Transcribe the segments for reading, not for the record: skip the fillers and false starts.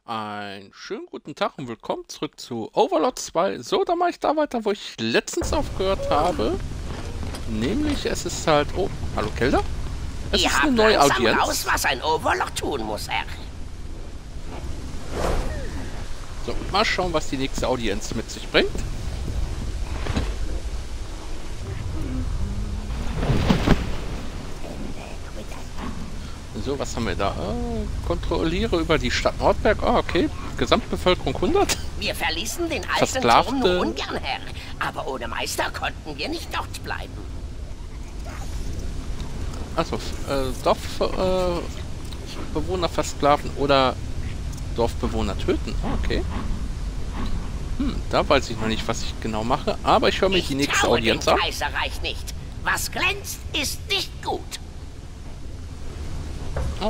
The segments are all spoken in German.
Einen schönen guten Tag und willkommen zurück zu Overlord 2. So, da mache ich da weiter, wo ich letztens aufgehört habe. Nämlich, es ist halt... Oh, hallo Kelder. Es Ihr ist eine habt neue langsam Audienz. raus, was ein Overlord tun muss, Herr. So, mal schauen, was die nächste Audienz mit sich bringt. So, was haben wir da? Kontrolliere über die Stadt Nordberg. Ah, okay. Gesamtbevölkerung 100. Wir verließen den alten Versklavte. Turm nur ungern, Herr. Aber ohne Meister konnten wir nicht dort bleiben. Achso, Dorfbewohner versklaven oder Dorfbewohner töten. Ah, okay. Da weiß ich noch nicht, was ich genau mache. Aber ich höre mir die nächste traue Audienz dem an. Kaiserreich nicht. Was glänzt, ist nicht gut. Oh.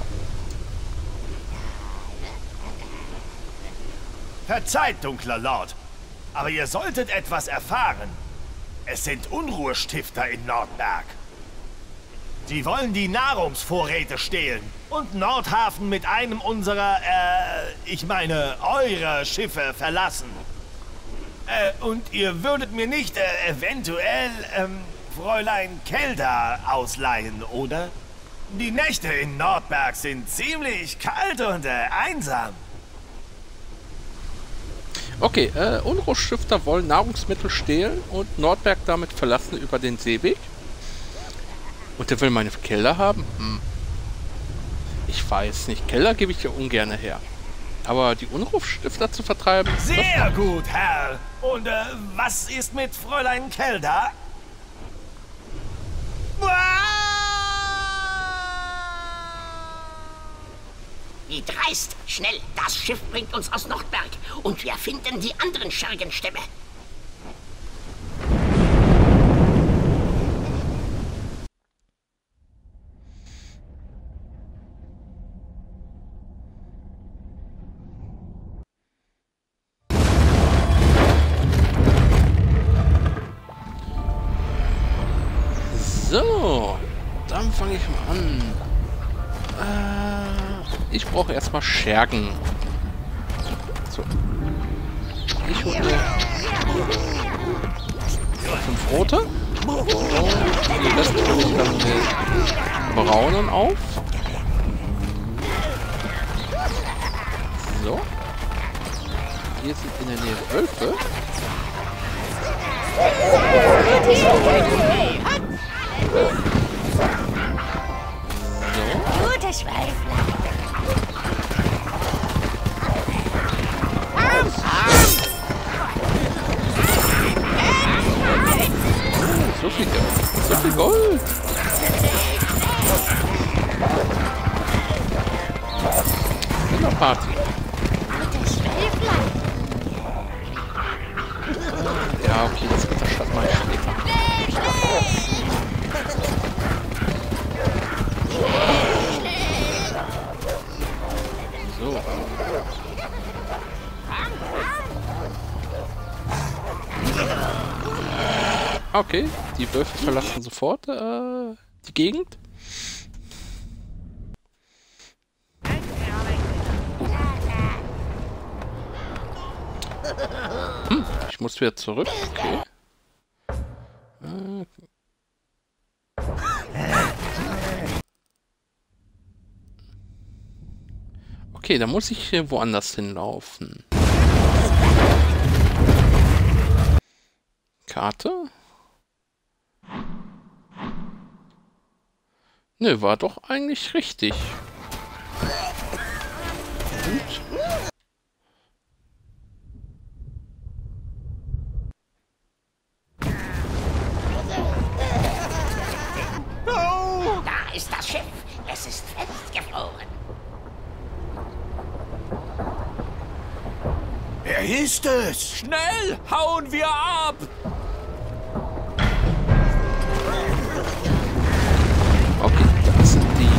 Verzeiht, dunkler Lord, aber ihr solltet etwas erfahren. Es sind Unruhestifter in Nordberg. Sie wollen die Nahrungsvorräte stehlen und Nordhafen mit einem unserer, ich meine, eurer Schiffe verlassen. Und ihr würdet mir nicht, eventuell, Fräulein Kelda ausleihen, oder? Die Nächte in Nordberg sind ziemlich kalt und einsam. Okay, Unruhestifter wollen Nahrungsmittel stehlen und Nordberg damit verlassen über den Seeweg. Und der will meine Keller haben? Ich weiß nicht. Keller gebe ich ja ungern her. Aber die Unruhestifter zu vertreiben... Sehr gut, Herr. Und was ist mit Fräulein Kelda? Wie dreist! Schnell! Das Schiff bringt uns aus Nordberg. Und wir finden die anderen Schergenstämme. So, dann fange ich mal an. Ich brauche erstmal Schergen. So. Ich hole 5 rote. Und die Rest hole ich dann mit braunen auf. So. Hier sind in der Nähe Wölfe. Gutes Schweiflein. So viel Geld. So viel Gold. Party. Gutes Schweiflein. Ja, okay, das mit der Stadt mal später. So. Okay, die Wölfe verlassen sofort die Gegend. Ich muss wieder zurück. Okay. Okay, da muss ich woanders hinlaufen. Karte? Nö, war doch eigentlich richtig. Gut. Da ist das Schiff. Es ist festgefroren. Wer ist es? Schnell, hauen wir ab! Okay, das sind die...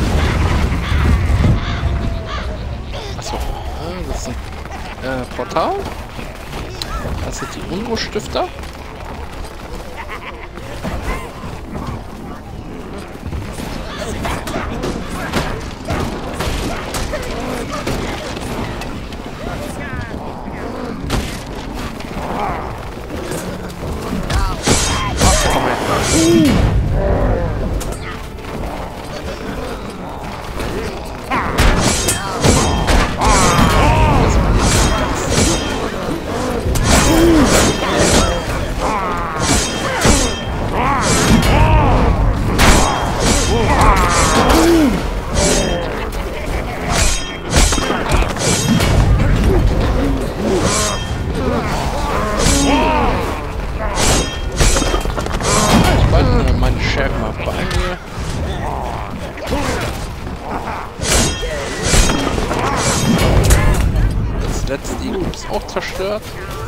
Achso, das sind Portal. Das sind die Unruhestifter. Igel ist auch zerstört.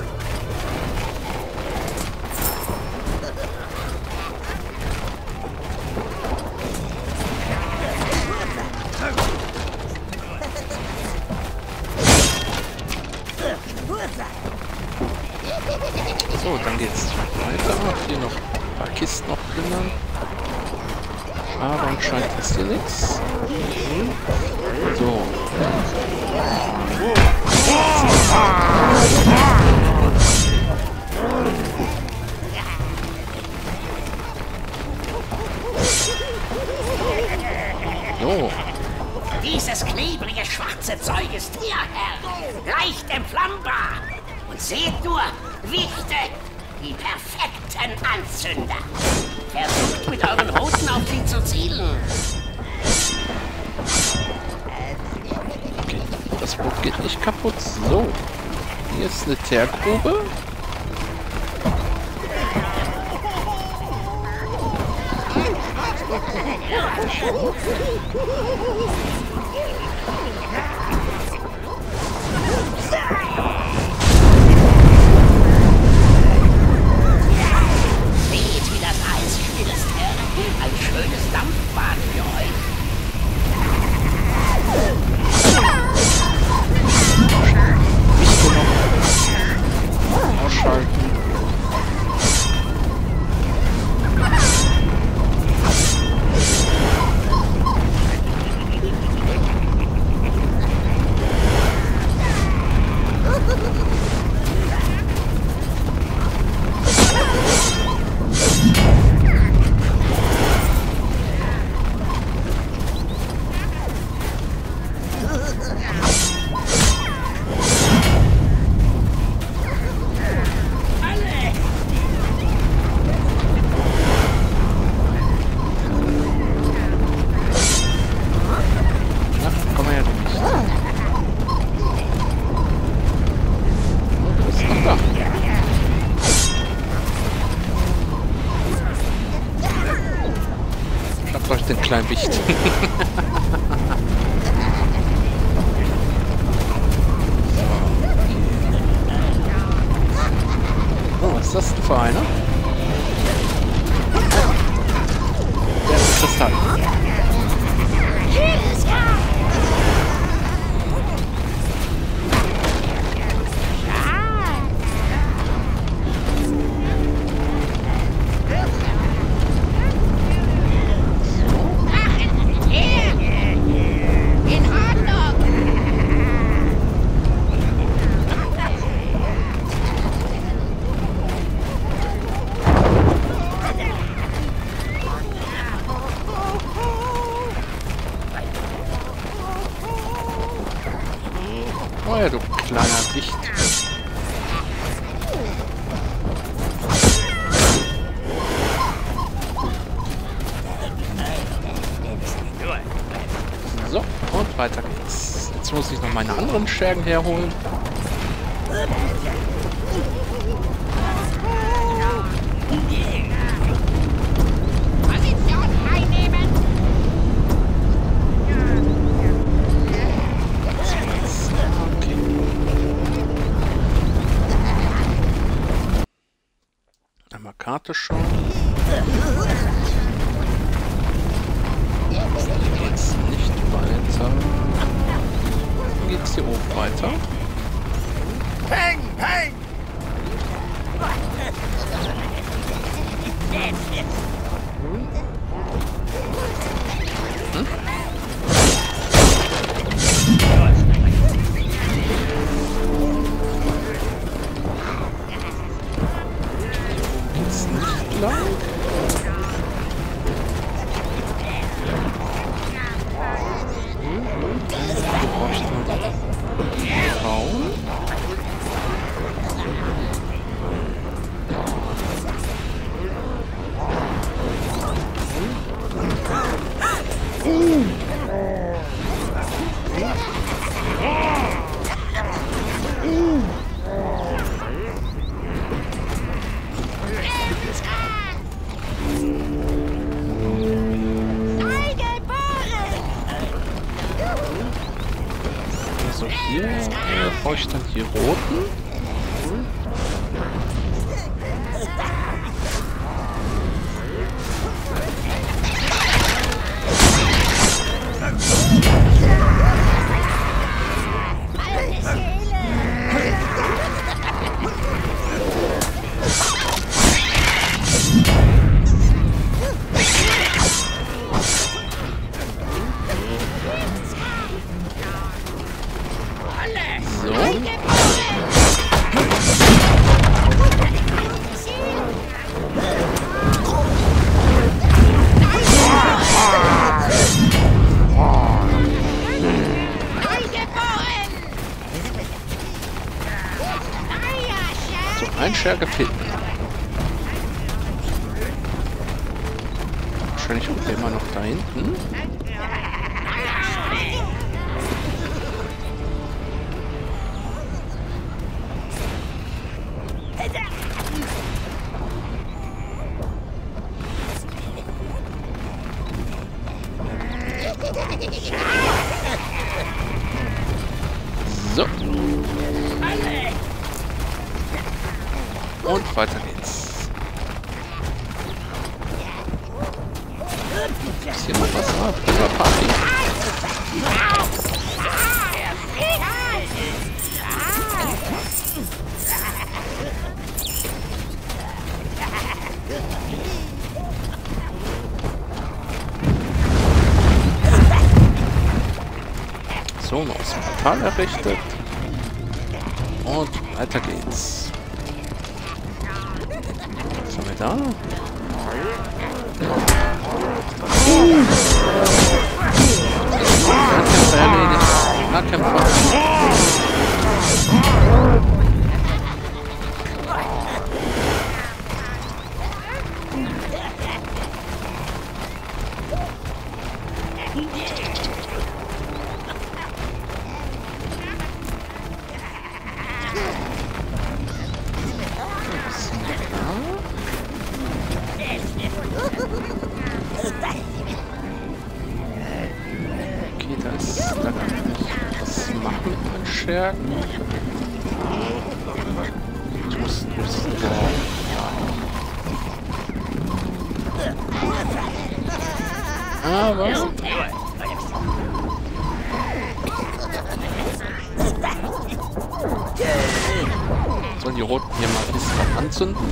So, dann geht's weiter. Hier noch ein paar Kisten noch plündern. Aber anscheinend ist hier nichts. So. So. Dieses klebrige schwarze Zeug ist Ihr Herr. Leicht entflammbar. Und seht nur, Wichte, die perfekten Anzünder. Versucht mit euren Roten auf sie zu zielen. Okay, das Boot geht nicht kaputt. So. Hier ist eine Teergrube. Seht, wie das Eis schmilzt, Herr. Ein schönes Dampfbad für euch. Ausschalten. Den kleinen Wicht. Oh, was ist das denn für einer? Der ist Kristall. Oh ja, du kleiner Wicht. So, und weiter geht's. Jetzt muss ich noch meine anderen Schergen herholen. Einmal Karte schauen. Hier geht's nicht weiter. Hier geht's hier oben weiter. Peng, peng! Geht's nicht lang. Raum. So, hier brauche ich dann die roten. Ein Scherge fehlt. Wahrscheinlich kommt der immer noch da hinten. So. Und weiter geht's. Ist hier noch was? Ah, Prima Party. So, noch das Portal errichtet. Und weiter geht's. Was haben wir da? Nahkämpfer erledigt. Nahkämpfer. Okay, da kann ich was machen mit meinen Schergen. Ich muss aber sollen die Roten hier mal ein bisschen anzünden?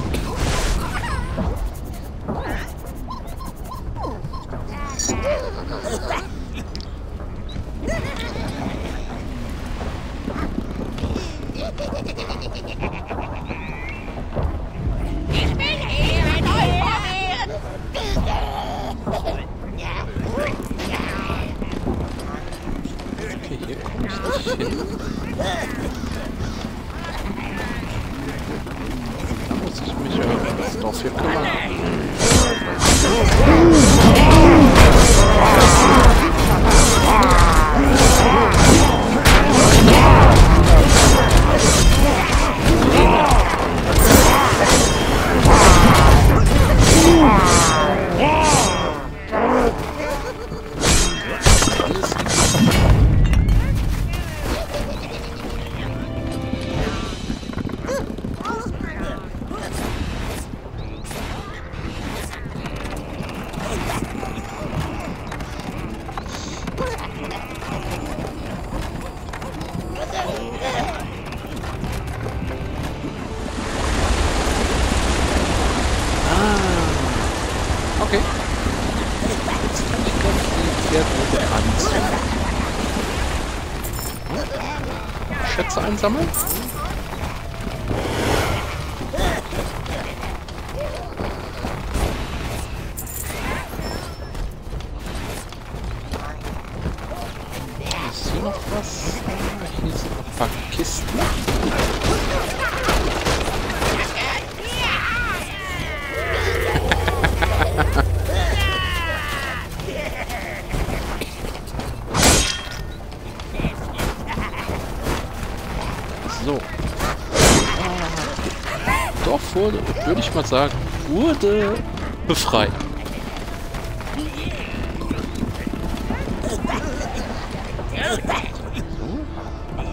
Okay, hier komme ich nicht hin. Da muss ich mich ja um das Dorf hier kümmern. Okay. Jetzt kann ich glaube ich die Pferde anziehen. Schätze einsammeln. Ist hier noch was? Hier sind noch ein paar Kisten. So. Dorf wurde, würde ich mal sagen, wurde befreit. So.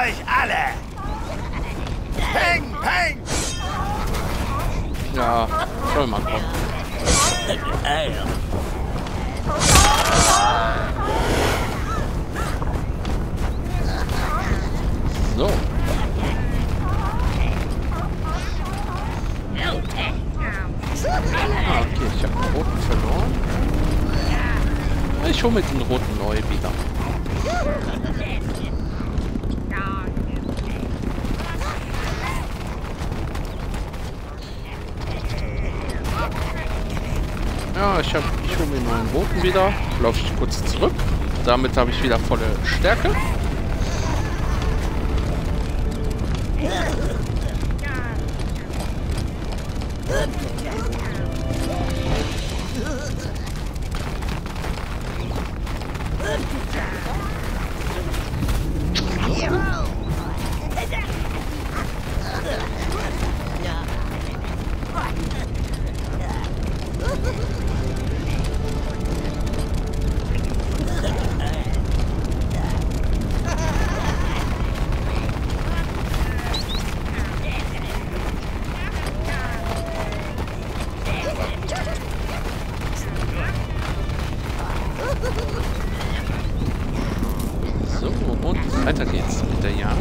euch alle! Peng, peng! Ja, soll mal kommen. So. Ah, okay, ich habe den roten verloren. Ich hole mir den roten neu wieder. Ja, ich hole mir meinen roten wieder. Laufe ich kurz zurück. Damit habe ich wieder volle Stärke. So, und weiter geht's mit der Jagd.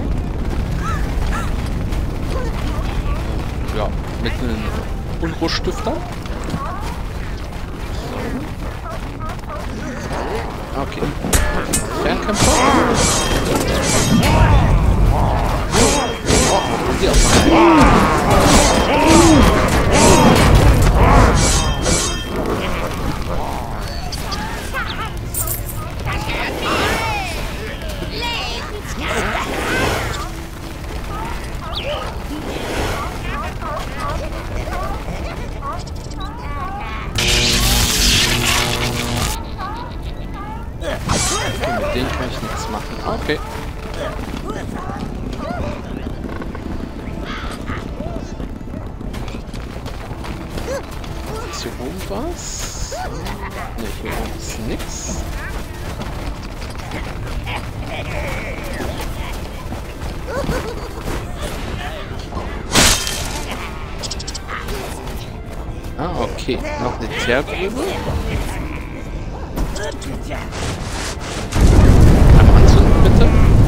Ja, mit einem Unruhestifter. Okay. Fernkämpfer. Oh, die auch mal. Mit denen kann ich nichts machen. Okay. Ist hier oben was? Ne, hier oben ist nix. Ah, okay. Noch eine Teergrube. Einmal anzünden, bitte.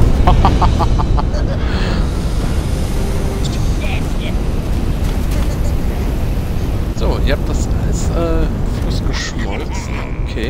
So, ihr habt das Eis Fluss geschmolzen. Okay.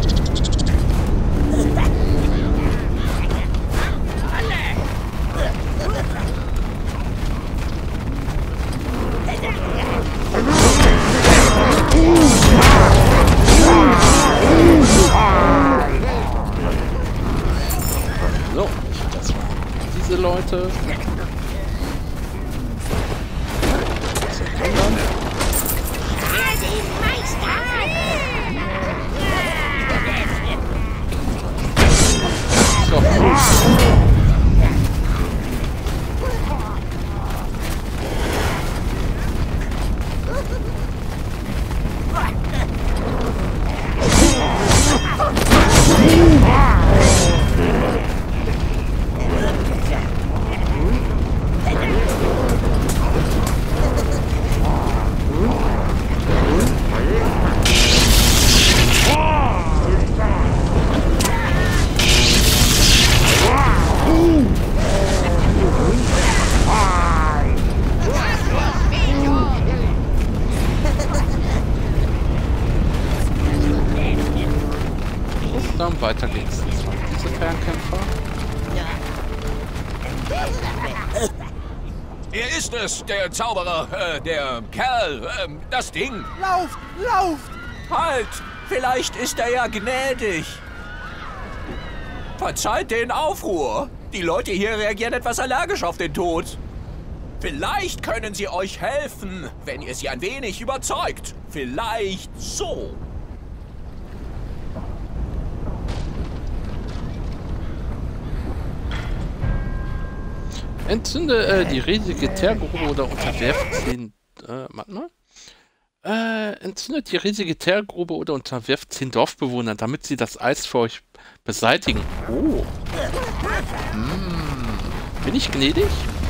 So, das waren diese Leute. Das sind die anderen. So. Dann weiter geht's. Das waren diese Fernkämpfer. Er ist es, der Zauberer, der Kerl, das Ding. Lauft, lauft! Halt, vielleicht ist er ja gnädig. Verzeiht den Aufruhr. Die Leute hier reagieren etwas allergisch auf den Tod. Vielleicht können sie euch helfen, wenn ihr sie ein wenig überzeugt. Vielleicht so. Entzünde die riesige Teergrube oder unterwerft den... warte mal. Entzündet die riesige Teergrube oder unterwerft den Dorfbewohnern, damit sie das Eis für euch beseitigen. Oh. Bin Bin ich gnädig?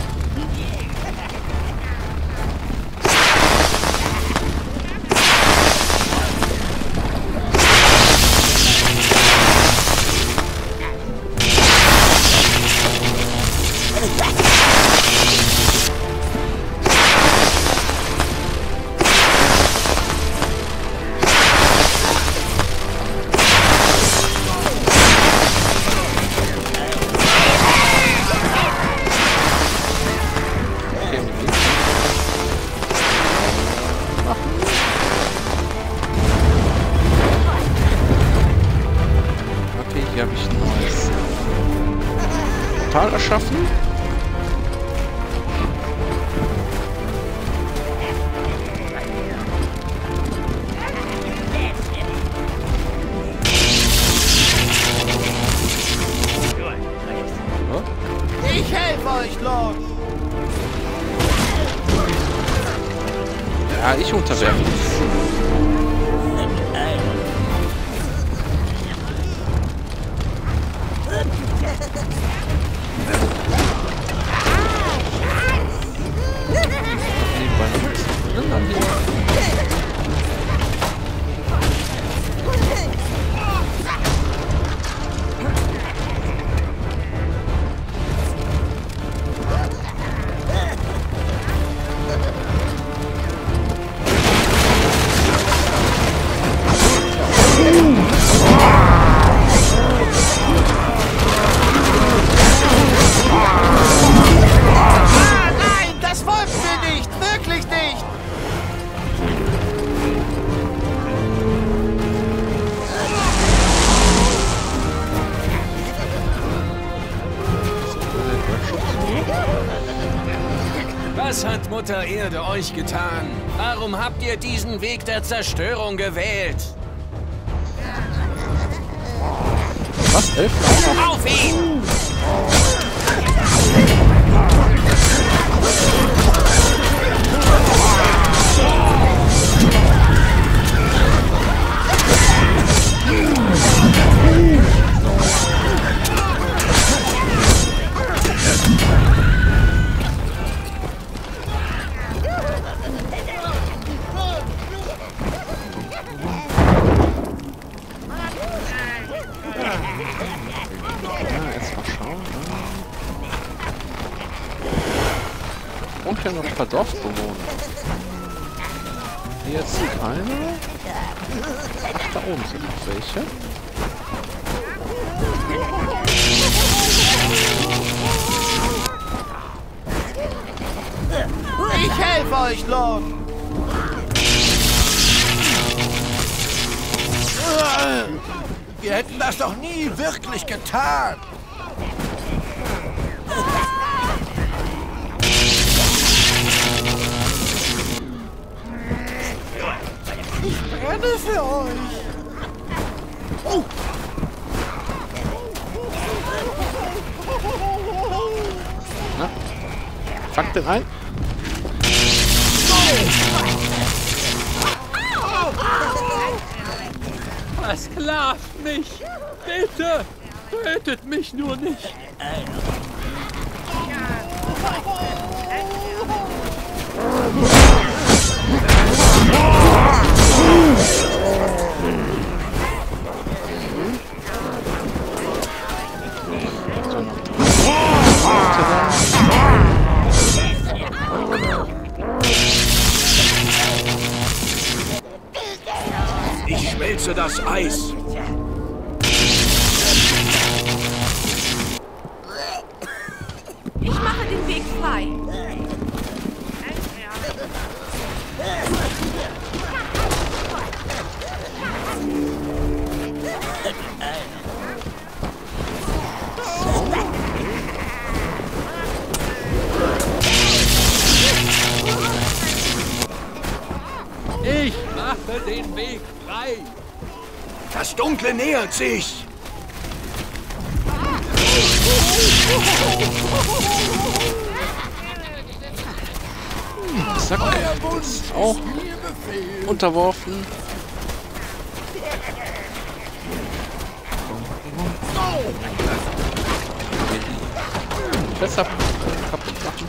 Hier habe ich ein neues Portal erschaffen. Ich helfe euch, Lord! Ja, ich unterwerfe mich. Was hat Mutter Erde euch getan? Warum habt ihr diesen Weg der Zerstörung gewählt? Was? 11? Auf ihn! Und hier noch ein paar Dorfbewohner. Hier jetzt keine. Ach, da oben sind noch welche. Ich helfe euch, Lord! Wir hätten das doch nie wirklich getan! Ich brenne für euch! Oh. Na? Fangt den ein! Versklavt mich! Bitte! Tötet mich nur nicht! Ich schmelze das Eis. Ich mache den Weg frei. Ich mache den Weg frei! Das Dunkle nähert sich. Zack, ist auch unterworfen. Fässer kaputt machen.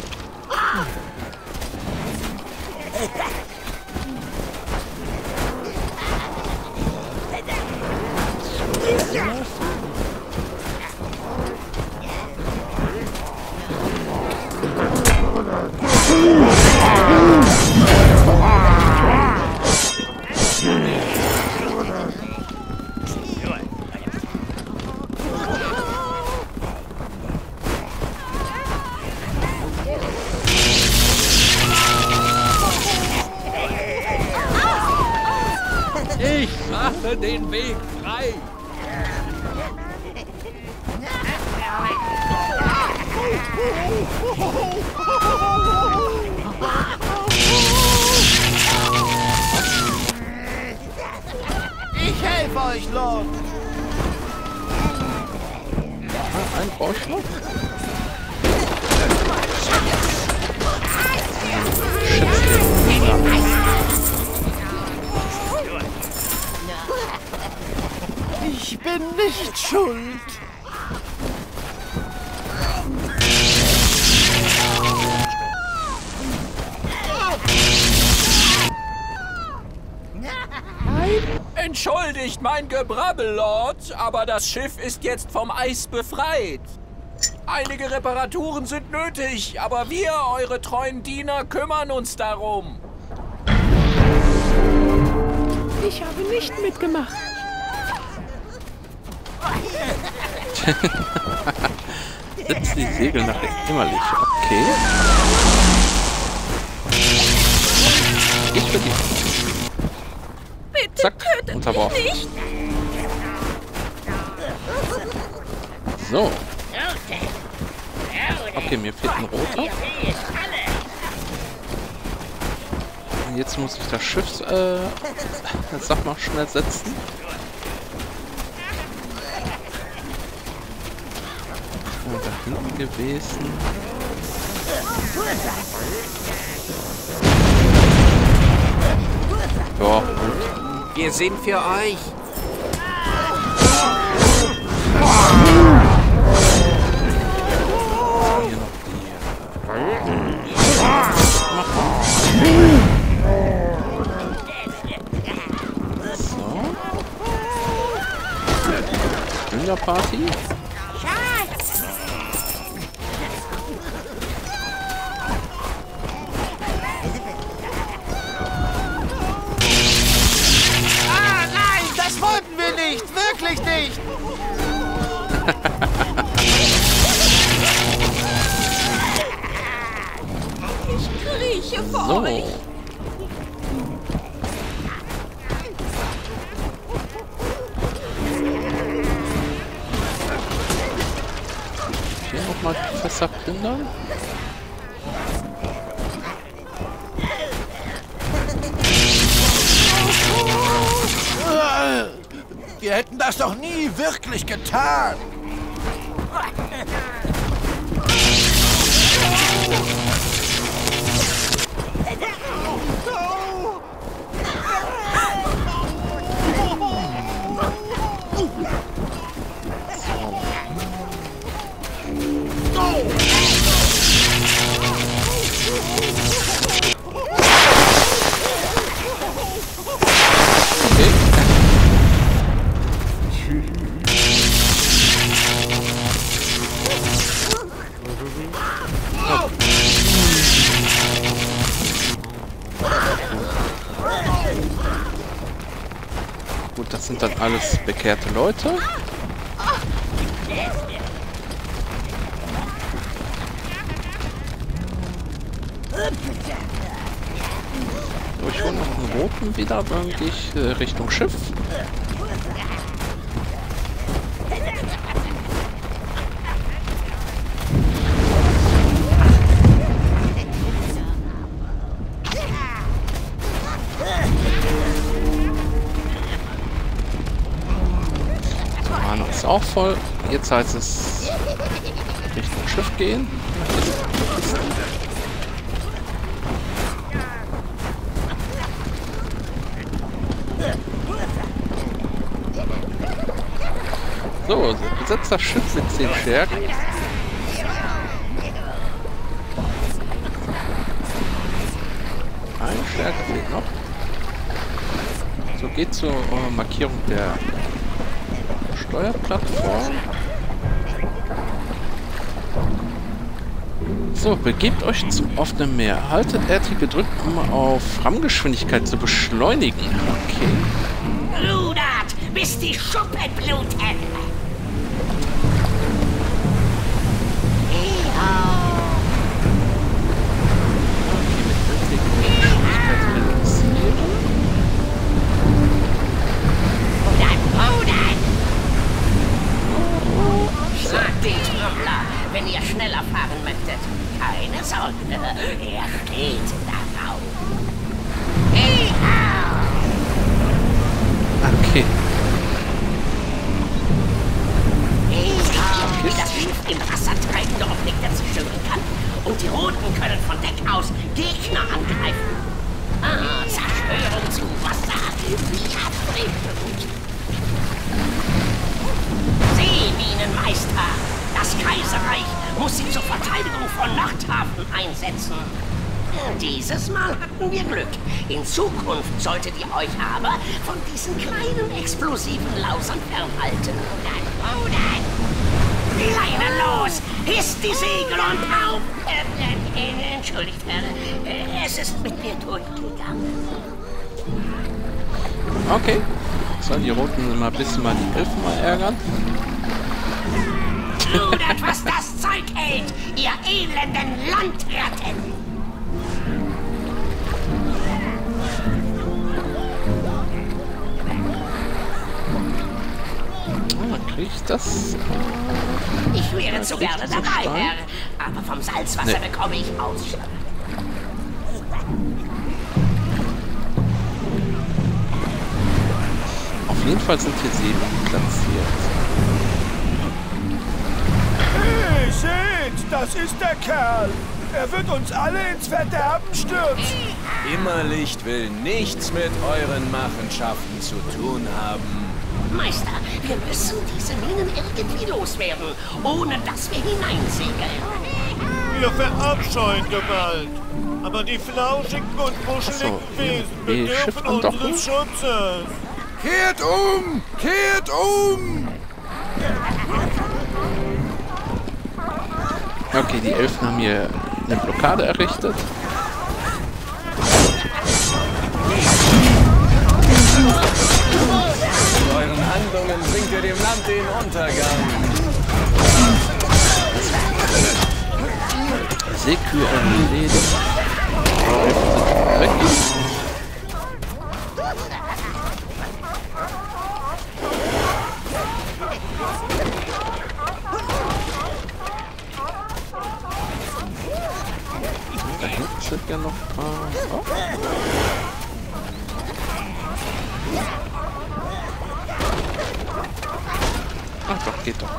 Ich mache den Weg frei. Ich helfe euch, Lord. Ein Bauschlag. Ich bin nicht schuld. Entschuldigt mein Gebrabbel, Lord, aber das Schiff ist jetzt vom Eis befreit. Einige Reparaturen sind nötig, aber wir, eure treuen Diener, kümmern uns darum. Ich habe nicht mitgemacht. Setzt die Segel nachher jämmerlich. Okay. Ich bin die. Bitte Zack, tötet unterworfen. mich nicht. So. Okay, mir fehlt ein roter. Und jetzt muss ich das Schiff, sag mal, schnell setzen. Da hinten gewesen. Ja, gut. Wir sind für euch. Hier noch die. So. Kinderparty. Das wollten wir nicht! Wirklich nicht! Ich krieche vor So. euch. Hier nochmal Fässer plündern. Wir hätten das doch nie wirklich getan! Gut, das sind dann alles bekehrte Leute. So, ich hole noch einen roten wieder, dann gehe ich Richtung Schiff. Ist auch voll. Jetzt heißt es Richtung Schiff gehen. So, besetzt das Schiff mit 10 Schergen. Stärke fehlt noch. So, geht zur Markierung der Steuerplattform. So, begebt euch zum offenen Meer. Haltet RT gedrückt, um auf RAM-Geschwindigkeit zu beschleunigen. Okay. Rudert, bis die Schuppen bluten. Schlagt den Trommler, wenn ihr schneller fahren möchtet. Keine Sorge, er steht darauf. Okay. Wie das Schiff im Wasser treibende Objekte zerstören kann. Und die Roten können von Deck aus Gegner angreifen. Zerstörung zu Wasser. Wie erfrischend. Seeminenmeister. Das Kaiserreich muss sie zur Verteidigung von Nordhafen einsetzen. Dieses Mal hatten wir Glück. In Zukunft solltet ihr euch aber von diesen kleinen explosiven Lausern fernhalten. Leine los! Hisst die Segel und auf! Entschuldigt, Herr. Es ist mit mir durchgegangen. Okay. Sollen die Roten mal ein bisschen mal die Elfen mal ärgern? Rudert, was das Zeug hält! Ihr elenden Landwirten! Dann krieg ich das. Ich wäre zu gerne dabei, Herr. Aber vom Salzwasser bekomme ich Ausschlag. Auf jeden Fall sind hier Seelen platziert. Hey, seht, das ist der Kerl. Er wird uns alle ins Verderben stürzen. Immerlicht will nichts mit euren Machenschaften zu tun haben. Meister, wir müssen diese Minen irgendwie loswerden, ohne dass wir hineinsegeln. Wir verabscheuen Gewalt. Aber die flauschigen und buscheligen Wesen bedürfen unseres Schutzes. Kehrt um! Kehrt um! Okay, die Elfen haben hier eine Blockade errichtet. Mit euren Handlungen bringt ihr dem Land den Untergang. Seekühe erledigt. Weg. Da hinten sind ja noch ein paar. Oh. Ach doch, geht doch.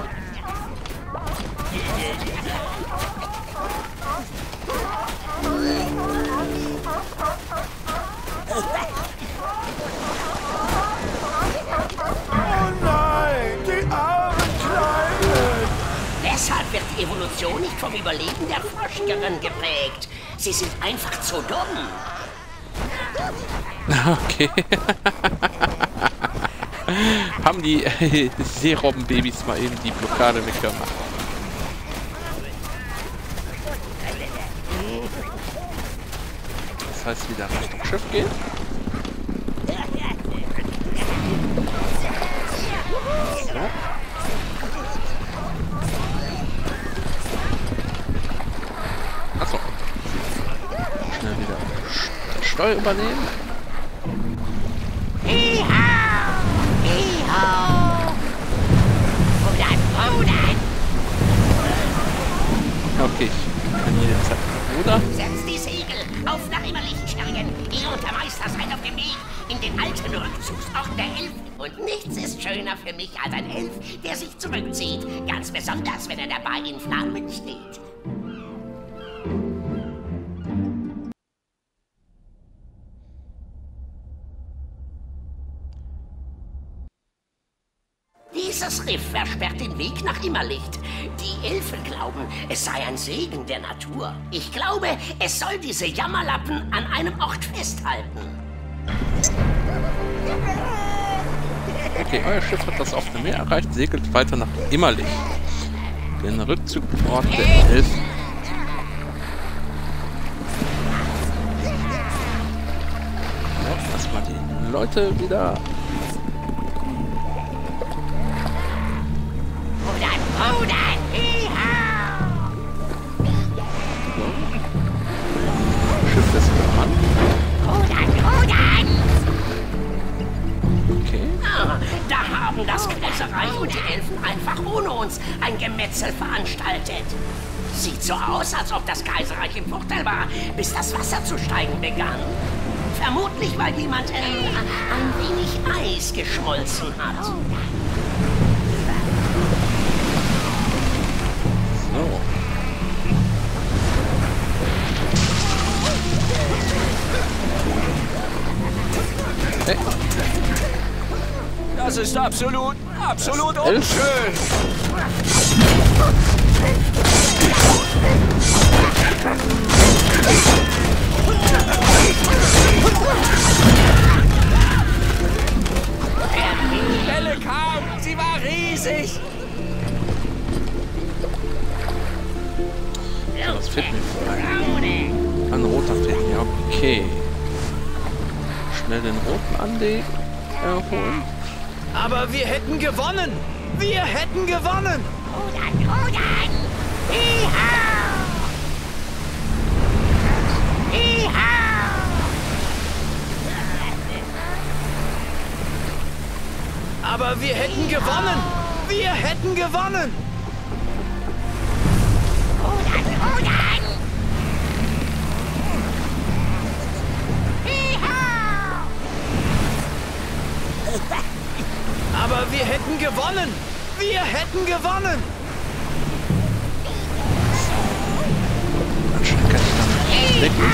Oh nein, die armen Kleinen. Deshalb wird die Evolution nicht vom Überleben der Forscherin geprägt. Sie sind einfach zu dumm. Okay. Haben die Seerobbenbabys mal eben die Blockade weggemacht. Das heißt wieder Richtung Schiff gehen. So. Achso. Schnell wieder das Steuer übernehmen. Okay, ich kann hier jetzt halt rudern. Setzt die Segel auf nach Immerlichtschergen. Ihr und der Meister seid auf dem Weg in den alten Rückzugsort der Elfen. Und nichts ist schöner für mich als ein Elf, der sich zurückzieht. Ganz besonders, wenn er dabei in Flammen steht. Diese Dieses Riff versperrt den Weg nach Immerlicht. Die Elfen glauben, es sei ein Segen der Natur. Ich glaube, es soll diese Jammerlappen an einem Ort festhalten. Okay, euer Schiff hat das offene Meer erreicht, segelt weiter nach Immerlicht. Den Rückzugsort der Elfen. Erstmal die Leute wieder. Schiff ist dran. Okay. Ah, da haben das Kaiserreich und die Elfen einfach ohne uns ein Gemetzel veranstaltet. Sieht so aus, als ob das Kaiserreich im Vorteil war, bis das Wasser zu steigen begann. Vermutlich, weil jemand ein wenig Eis geschmolzen hat. So. Hey. Das ist absolut unschön. Die Welle kam, sie war riesig. Das fehlt mir. Ein roter fehlt mir, okay. Schnell den roten anlegen, erholen. Aber wir hätten gewonnen! Wir hätten gewonnen! Aber wir hätten gewonnen! Wir hätten gewonnen! Aber wir hätten gewonnen! Wir hätten gewonnen! Anscheinend kann ich damit blicken.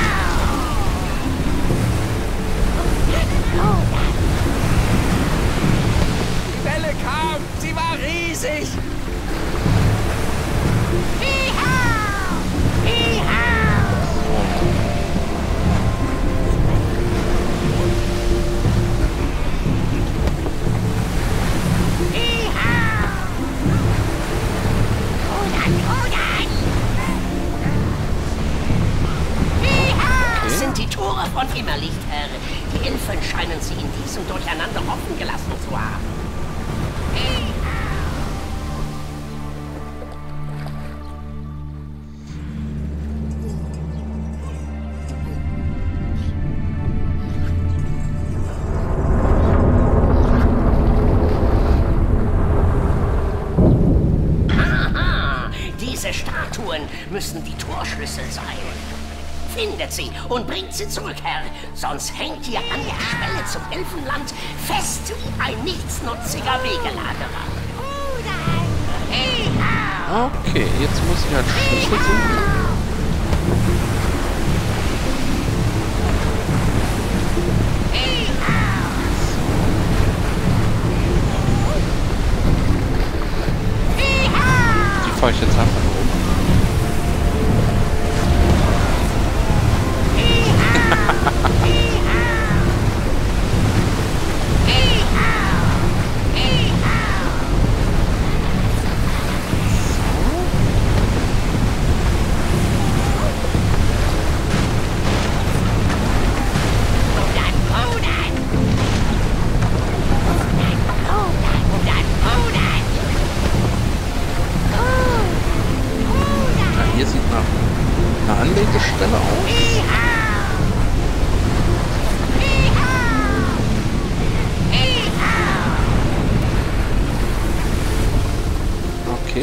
Die Welle kam, sie war riesig. Sind die Tore von Immerlicht, Herr. Die Elfen scheinen sie in diesem Durcheinander offen gelassen zu haben. Aha, diese Statuen müssen die Torschlüssel sein. Findet sie und bringt sie zurück, Herr. Sonst hängt ihr an der Schwelle zum Elfenland fest wie ein nichtsnutziger Wegelagerer. Okay, jetzt muss ich halt Schlüssel suchen. Die fahre ich jetzt einfach nur um. Hier sieht nach einer Anlegestelle aus. Okay.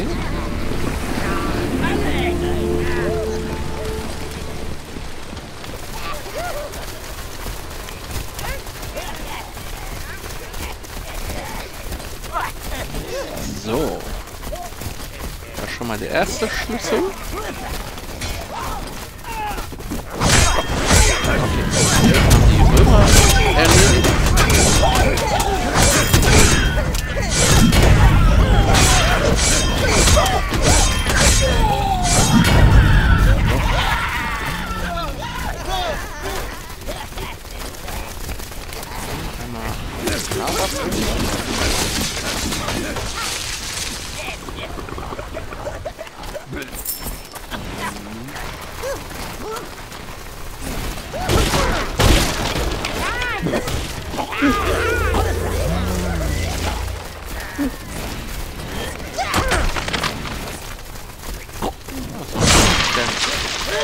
So. Das ist schon mal der erste Schlüssel. Okay. Die Römer erledigt.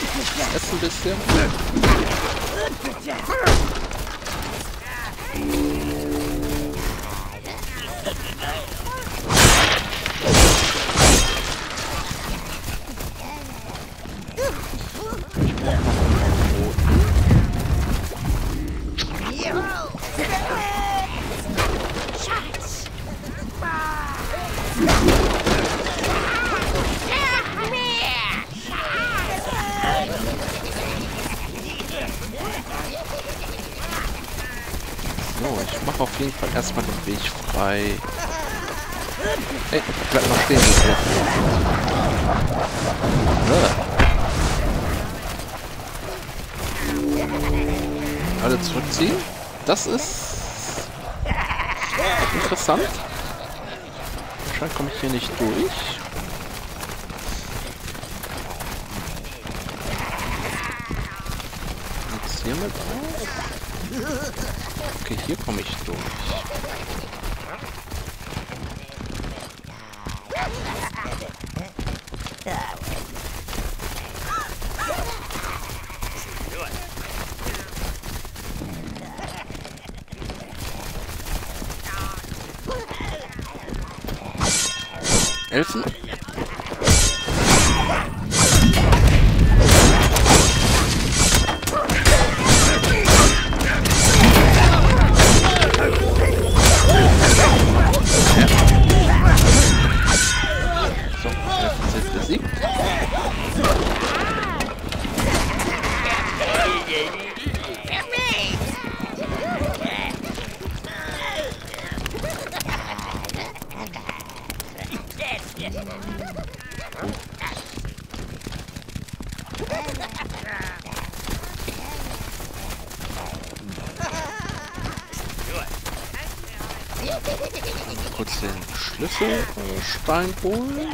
Ess ein bisschen. So, ich mache auf jeden Fall erstmal den Weg frei. Ey, bleib mal stehen. Alle zurückziehen. Das ist interessant. Wahrscheinlich komme ich hier nicht durch. Jetzt hier mit auf. Okay, hier komme ich durch. Elfen? So, Elfen sind besiegt. Kurz den Schlüsselstein holen.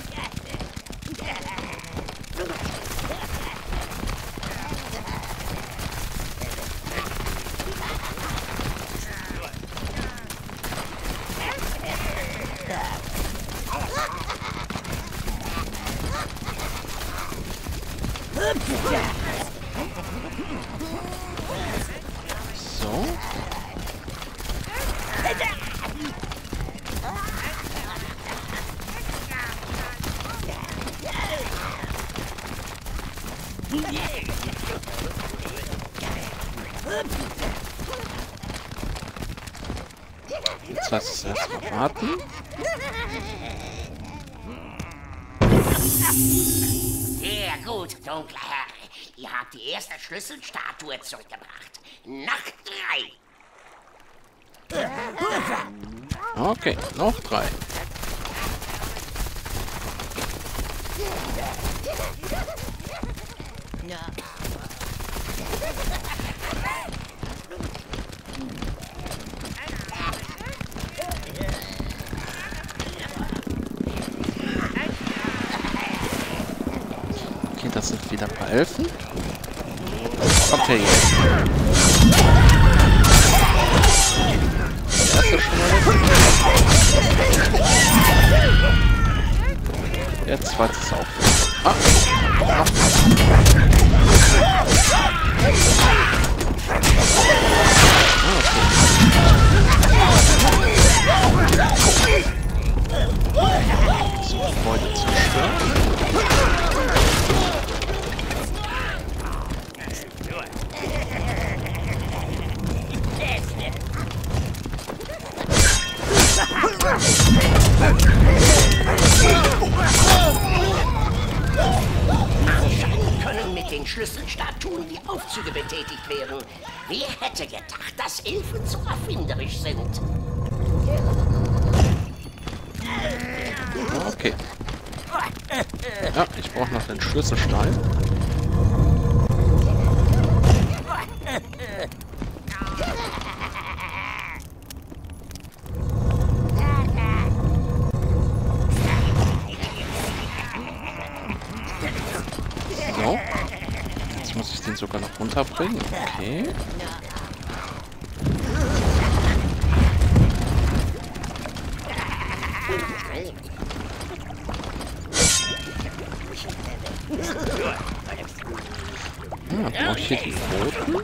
So. Jetzt heißt es erstmal warten. Sehr gut, dunkler Herr. Ihr habt die erste Schlüsselstatue zurückgebracht. Noch 3. Okay, noch 3. Okay, das sind wieder ein paar Elfen. Kommt her jetzt. Der erste schon mal. Der zweite ist auch. Ah! So, Gebäude zerstören. Können mit den Schlüsselstatuen die Aufzüge betätigt werden. Wer hätte gedacht, dass Elfen so erfinderisch sind? Okay. Ja, ich brauche noch den Schlüsselstein. So. Jetzt muss ich den sogar noch runterbringen. Okay. Dann brauche ich hier die roten.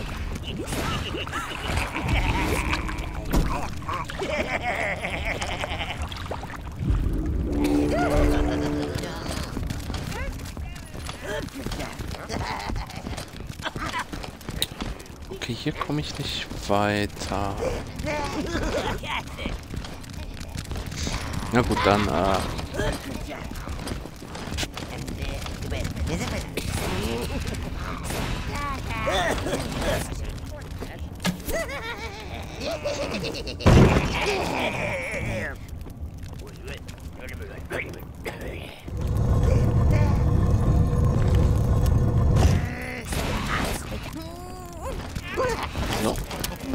Okay, hier komme ich nicht weiter. Na gut, dann so.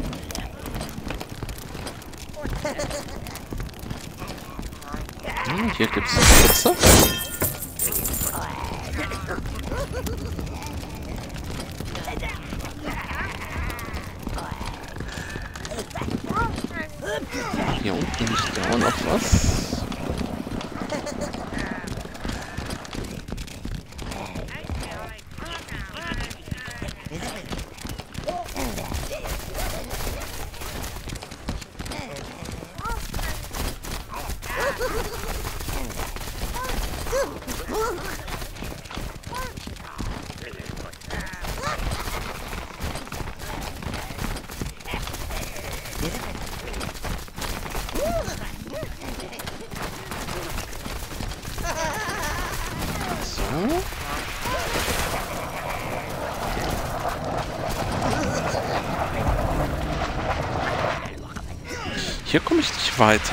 Hier gibt's Pizza. Hier unten liegt auch noch was. So. Hier komme ich nicht weiter.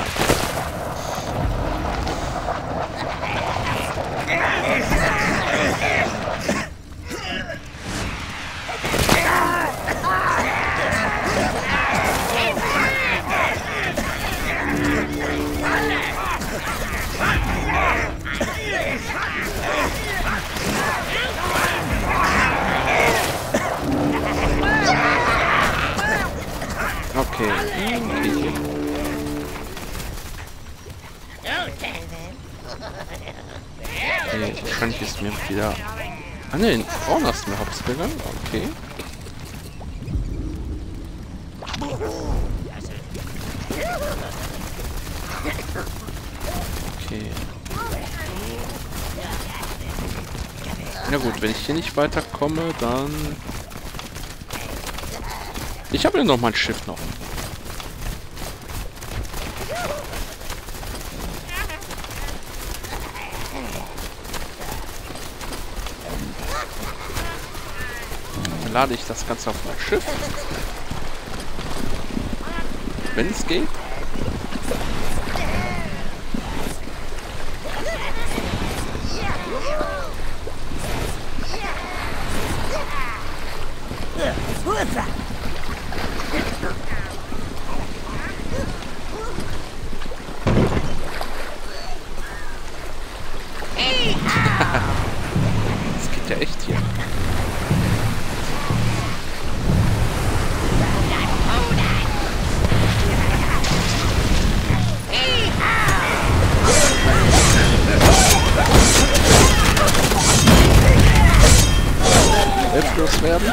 Okay. Okay, wahrscheinlich ist mir wieder... Ah ne, Frauen hast du mir hops gegangen. Okay. Okay. Na gut, wenn ich hier nicht weiterkomme, dann... Ich habe ja noch mein Schiff noch. Dann lade ich das Ganze auf mein Schiff. Wenn es geht. Das geht ja echt hier. Hilflos werden.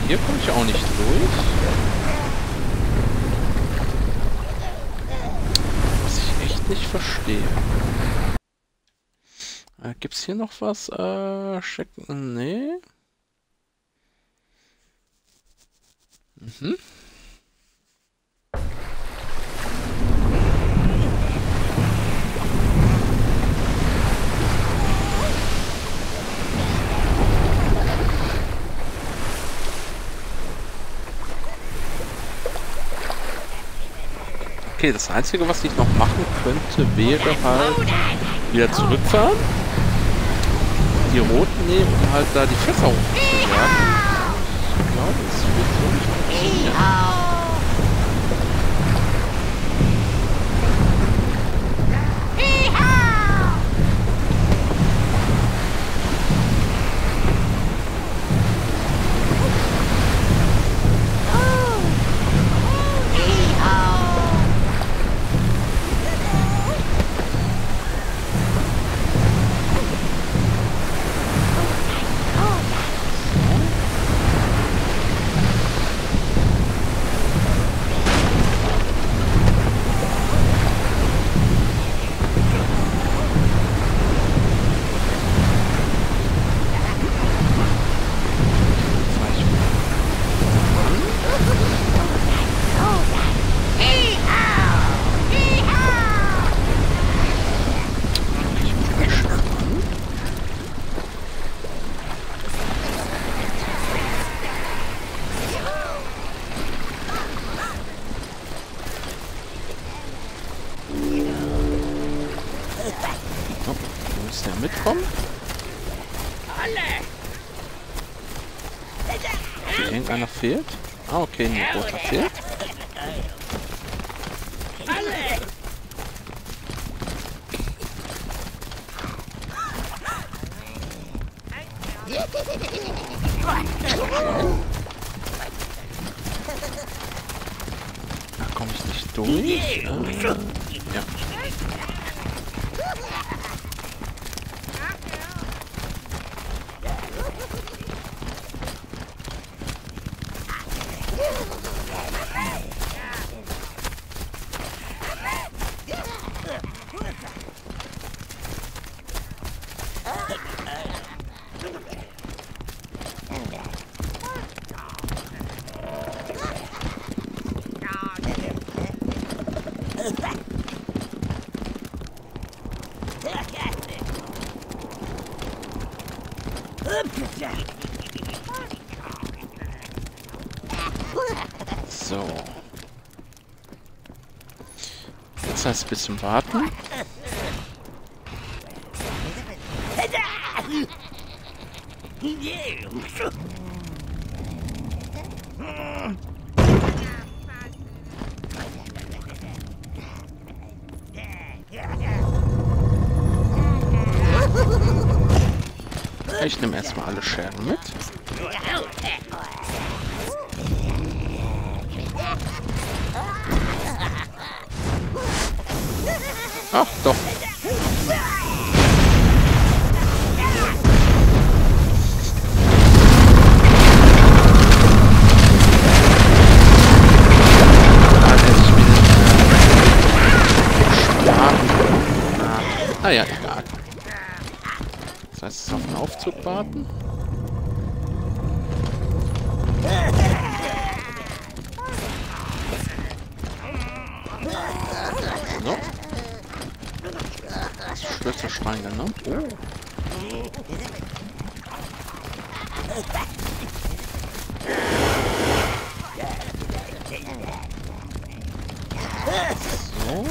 hier komme ich auch nicht durch. Was ich echt nicht verstehe. Gibt's hier noch was? Checken? Nee. Mhm. Okay, das Einzige, was ich noch machen könnte, wäre halt wieder zurückfahren, die Roten nehmen, um halt da die Fässer hochzuwerfen. Ich glaube, es wird so nicht funktionieren. Mitkommen. Okay, irgendeiner fehlt. Ah, okay, ein roter fehlt. Da komme ich nicht durch. Ja. So. Jetzt heißt ein bisschen warten. Ich nehme erstmal alle Scherben mit. Ach, doch. Naja, egal. Das heißt, es auf den Aufzug warten. So. Schlösserschrein genommen. Oh. So.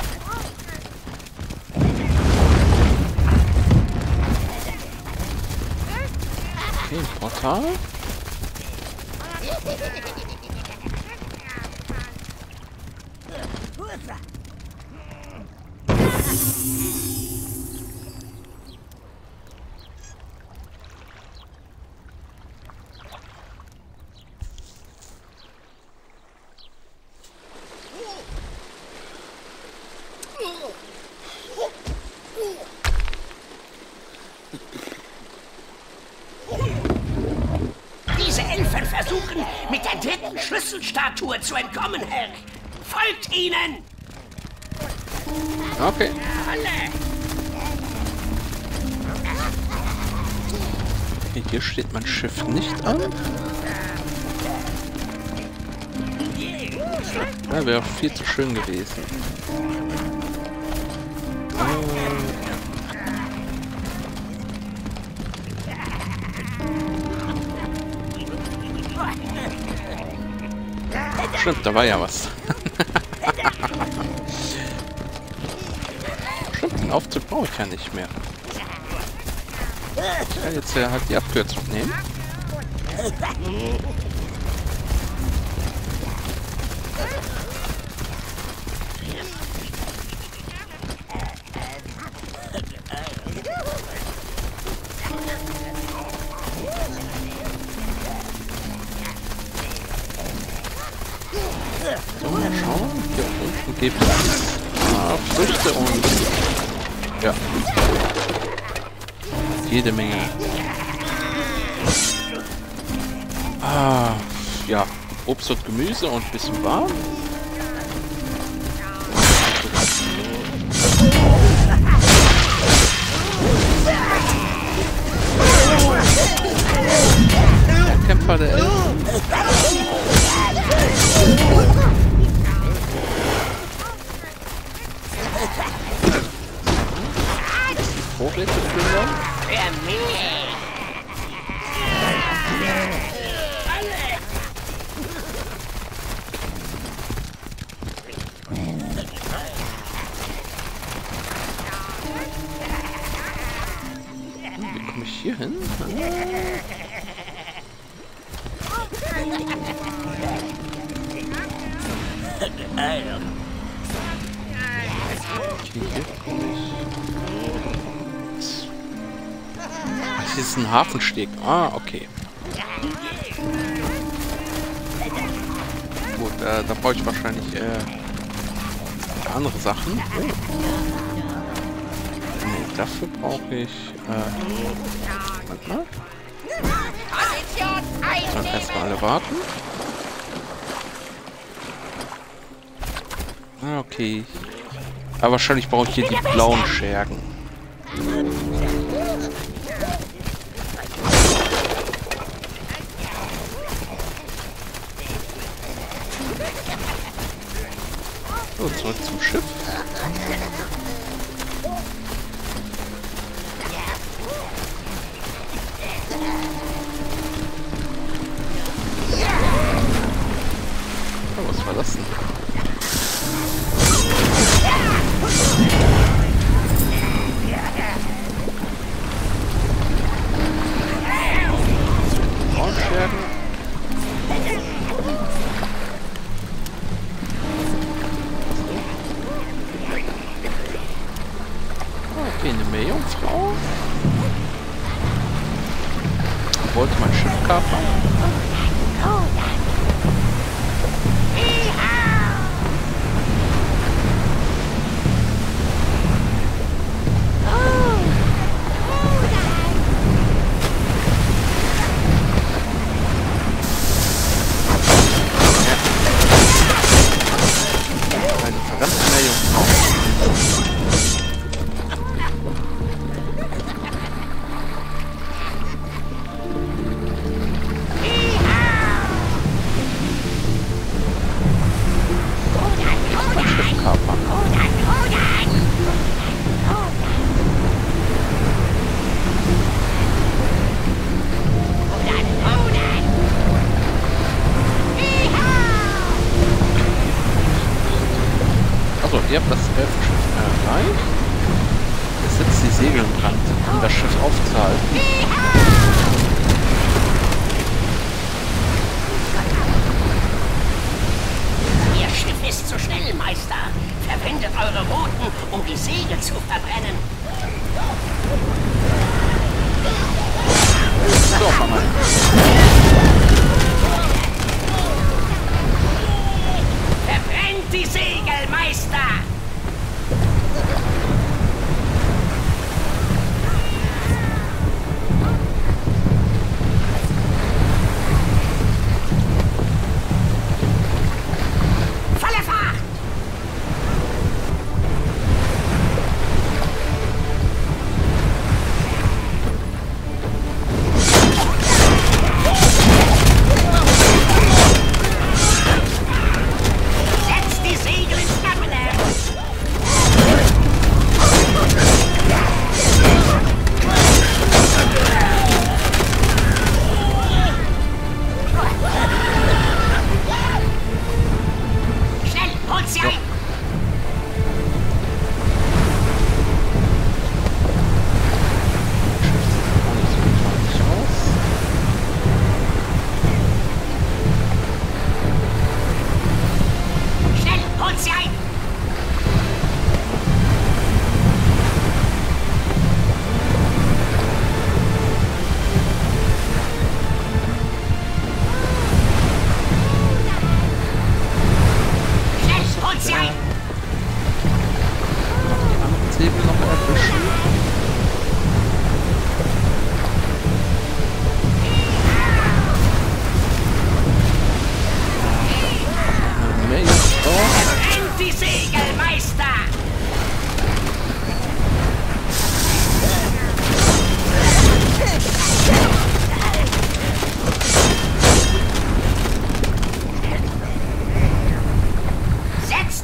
Okay, ein Portal. Diese Elfen versuchen versuchen, mit der dritten Schlüsselstatue zu entkommen, Herr. Folgt ihnen! Okay. Hier steht mein Schiff nicht an. Ja, wäre auch viel zu schön gewesen. Stimmt, da war ja was. Stimmt, den Aufzug brauche ich ja nicht mehr. Ich kann jetzt ja halt die Abkürzung nehmen. So, mal schauen. Hier unten gibt es Früchte und ja, jede Menge. Ja, Obst und Gemüse und ein bisschen warm. Der Kämpfer der Elfen. Vorräte plündern. Wie komme ich hier hin? Okay, hier komme ich. Hier ist ein Hafensteg. Ah, okay. Gut, da brauche ich wahrscheinlich andere Sachen. Oh. Nee, dafür brauche ich... Warte mal. Dann erstmal alle warten. Ah, okay. Aber wahrscheinlich brauche ich hier die blauen Schergen. So, zurück zum Schiff. Oh, was war das denn? Braunschärgen. Okay, eine Meerjungfrau. Wollte mein Schiff kapern. Eine verdammte Meerjungfrau. Achso, ihr habt das Elfenschiff erreicht. Jetzt setzt die Segel in Brand, um das Schiff aufzuhalten. Ihr Schiff ist zu schnell, Meister. Verwendet eure Routen, um die Segel zu verbrennen. So, Mama. Verbrennt die Segel, Meister!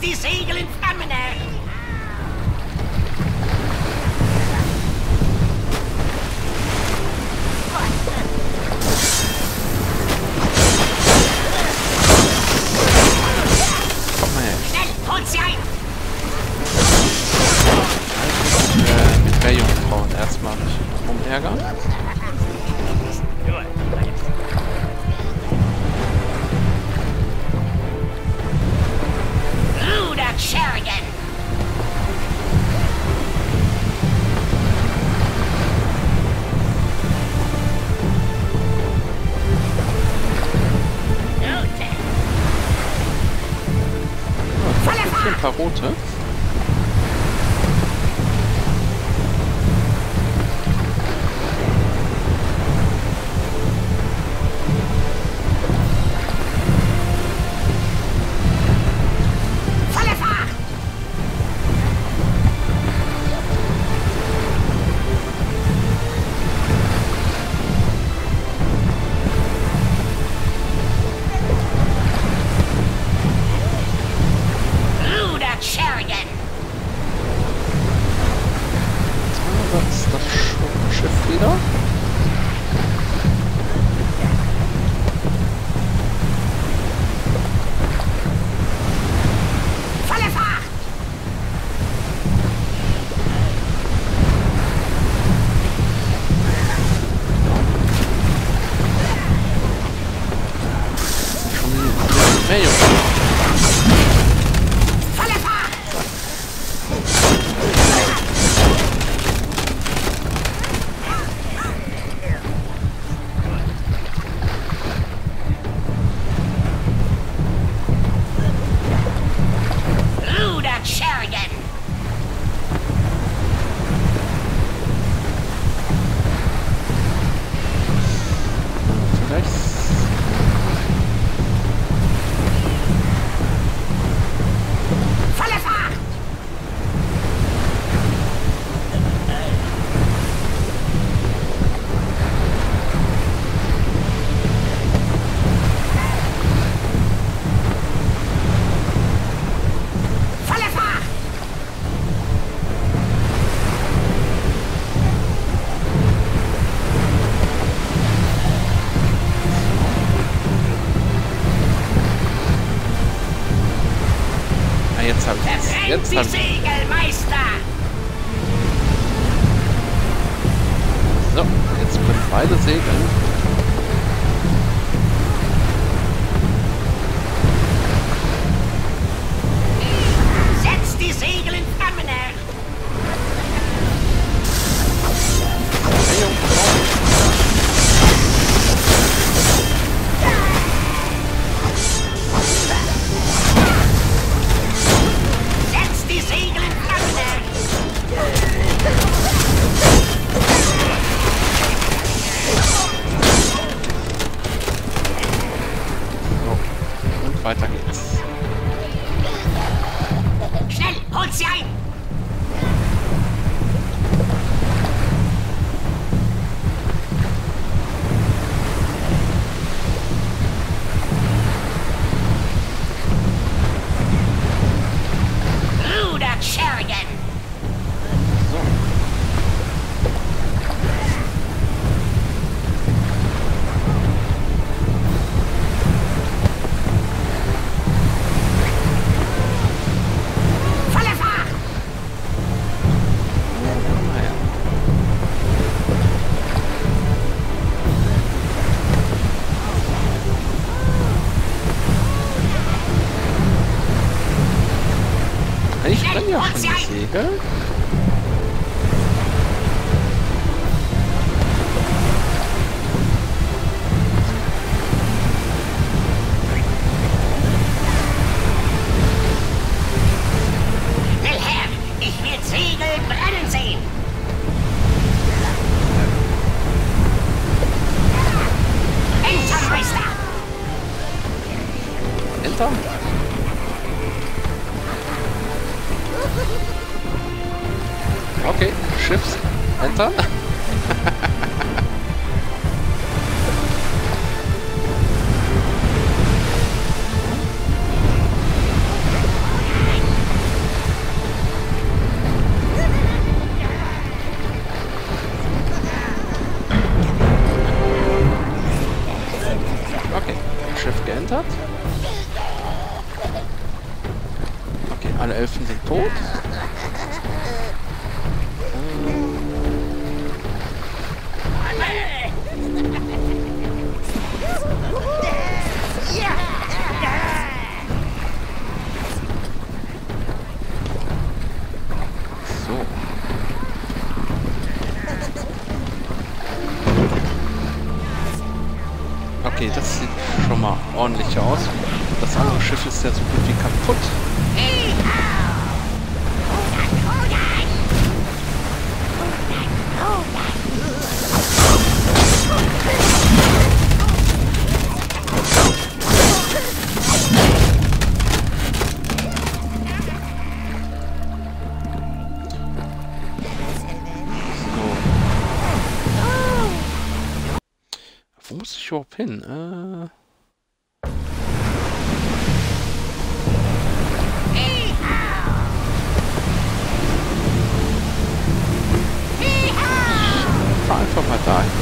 Setzt die Segel in Flammen, Herr! Komm mal her. Schnell, holt sie ein! Mit Meerjungfrauen erstmal nicht rumärgern. Ruder Schergen! Hier ein paar rote. Volle Fahrt! Ruder Schergen! Was ist das Schiff wieder? Volle Fahrt! Schon wieder Meerjungfrauen. Volle Fahrt! Ruder Schergen! Vielleicht. Volle Fahrt! Volle Fahrt! Ah, jetzt habe ich es. Verbrennt Jetzt die habe ich Segel, Meister! So, jetzt können beide segeln. Setzt die Segel in Flammen, Herr! Setzt die Segel in Flammen, Herr! Und weiter geht's. Schnell, holt sie ein! Ruder Schergen! So. Volle Fahrt! Komm mal her. Ich kann ja schon die Segel. Schnell her! Ich will Segel brennen sehen! Enter, Meister! Enter. Okay, Schiffs. Enter. geändert. Okay, alle Elfen sind tot. So. Okay, das sieht schon mal ordentlich aus. Das andere Schiff ist ja so gut wie kaputt. Wo muss ich überhaupt hin? Fahr einfach mal dahin.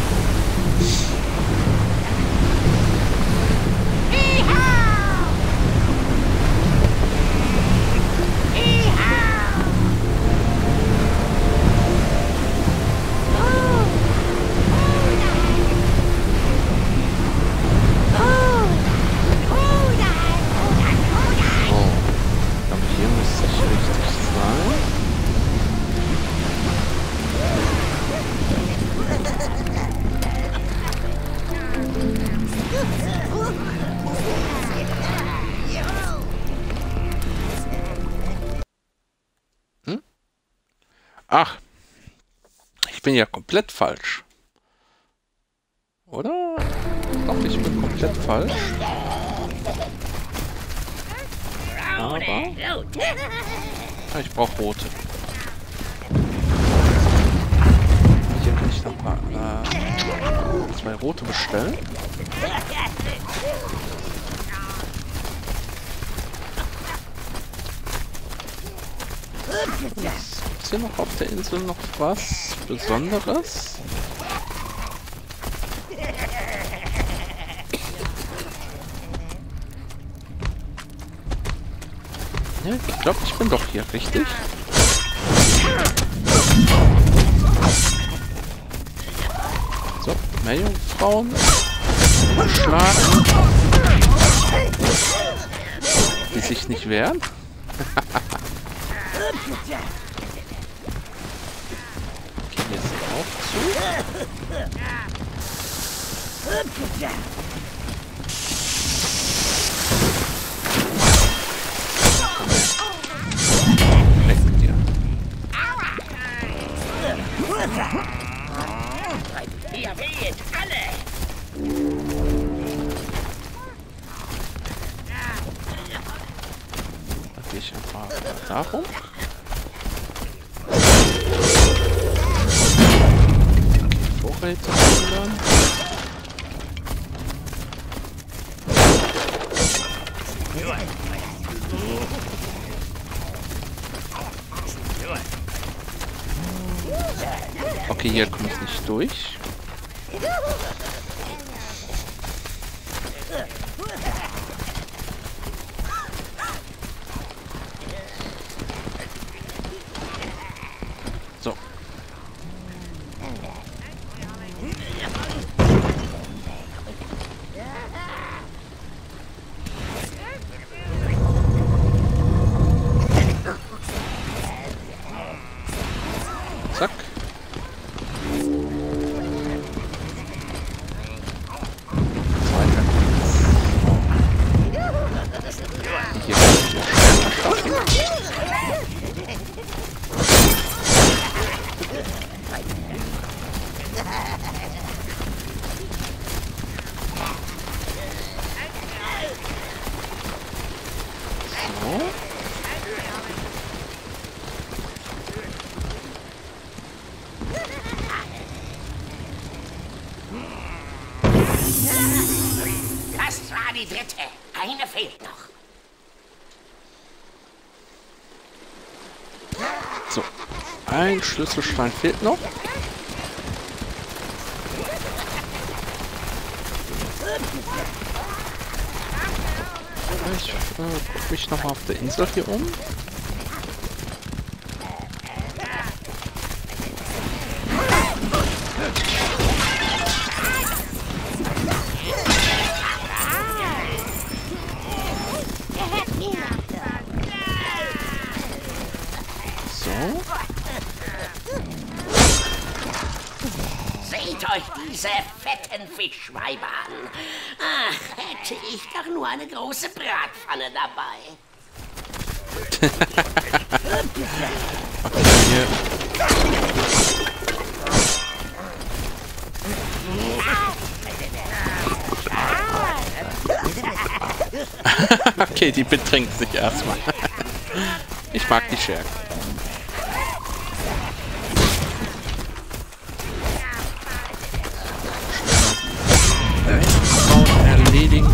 Ach, ich bin ja komplett falsch. Oder? Doch, ich bin komplett falsch. Aber ich brauche rote. Hier kann ich noch ein paar, 2 rote bestellen. Ist hier noch auf der Insel noch was Besonderes? Ja, ich glaube, ich bin doch hier, richtig? So, mehr Jungfrauen. Schlagen. Die sich nicht wehren. Okay, hier ist auch zu. Weg mit dir. Ihr weht alle! Da gehe ich einfach darum. Vorräte ändern. Okay, hier komme ich nicht durch. So. Zack. Weiter geht's. Hier kann ich noch schneller schaffen. So. Das war die dritte. Eine fehlt noch. So. Ein Schlüsselstein fehlt noch. Ich guck mich nochmal auf der Insel hier um. So. Seht euch diese fetten Fischweiber an. Ach, hätte ich doch nur eine große Bratpfanne dabei. Hier. Okay, die betrinkt sich erstmal. Ich mag die Schergen. Erledigen.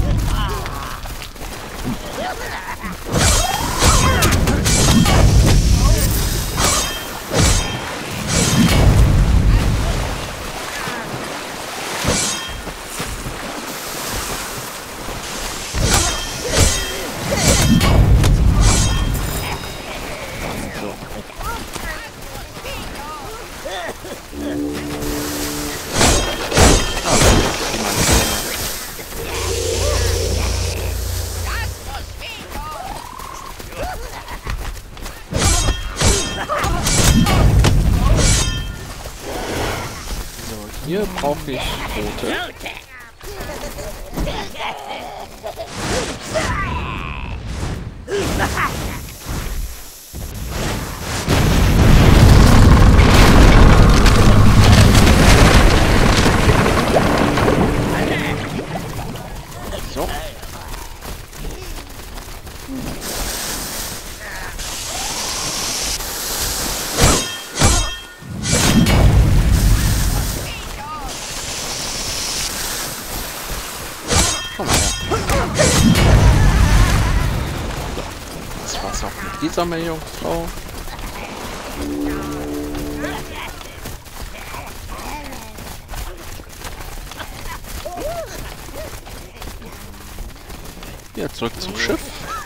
Hier brauche ich rote. So. Komm mal her. So, das war's auch mit dieser Meerjungfrau. Ja, zurück zum Schiff.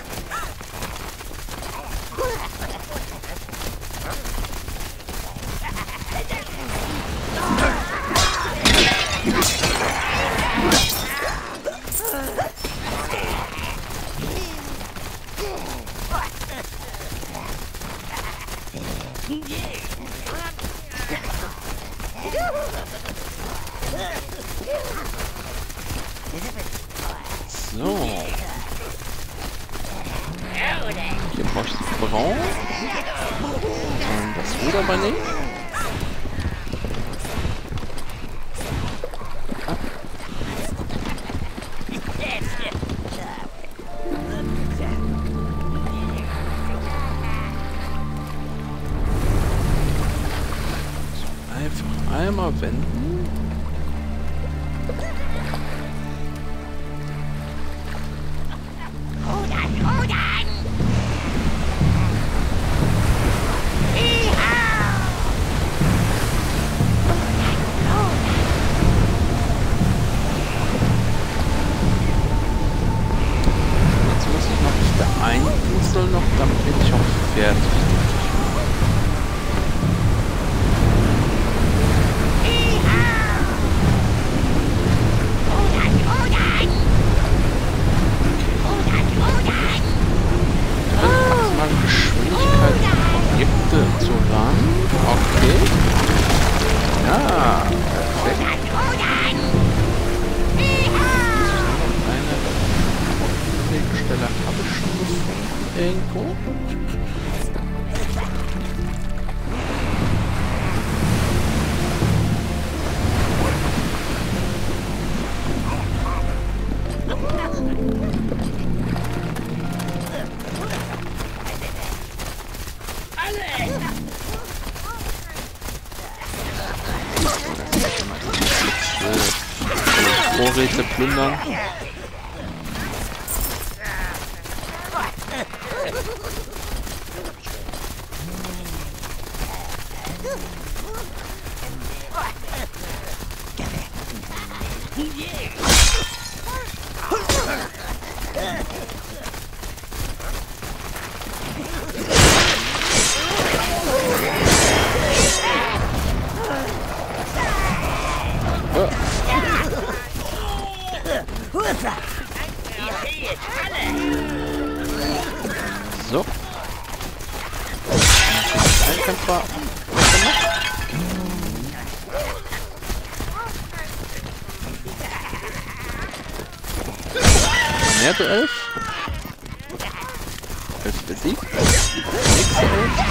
So. Hier brauche ich das Braun. Und das Ruder übernehmen. Ah. So, einfach einmal wenden. Noch, damit bin ich auch fertig. Maximale Geschwindigkeit Objekte zu ran. Okay. Ja, perfekt. Eine Stelle habe ich schon gefunden. Irgendwo. Vorräte plündern. So. Einkämpfer. Mehr Duell. 11 besiegt. Nächste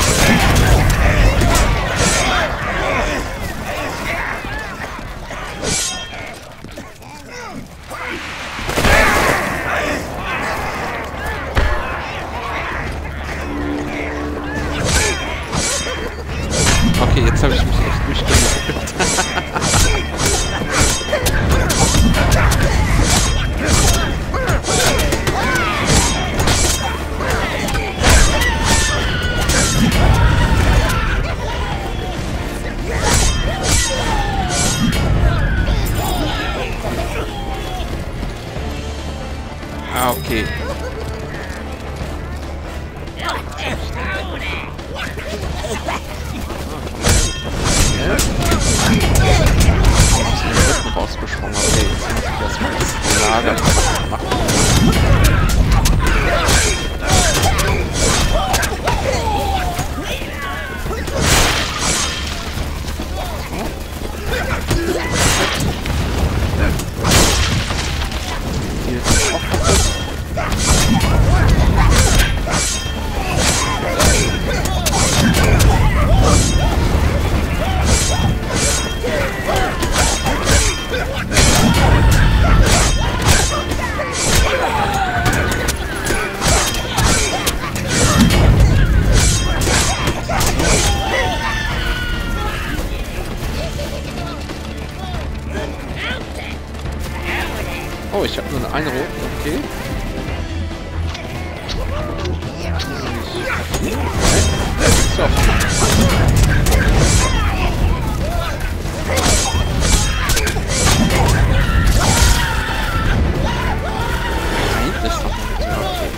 okay, jetzt habe ich mich echt durchgemerkt. Ah, okay. Rausgesprungen. Okay, jetzt muss ich erstmal das Lager machen. Hier ist auch kaputt. Oh, ich habe nur eine rote, okay. So. Nein, das ist doch nicht so, okay.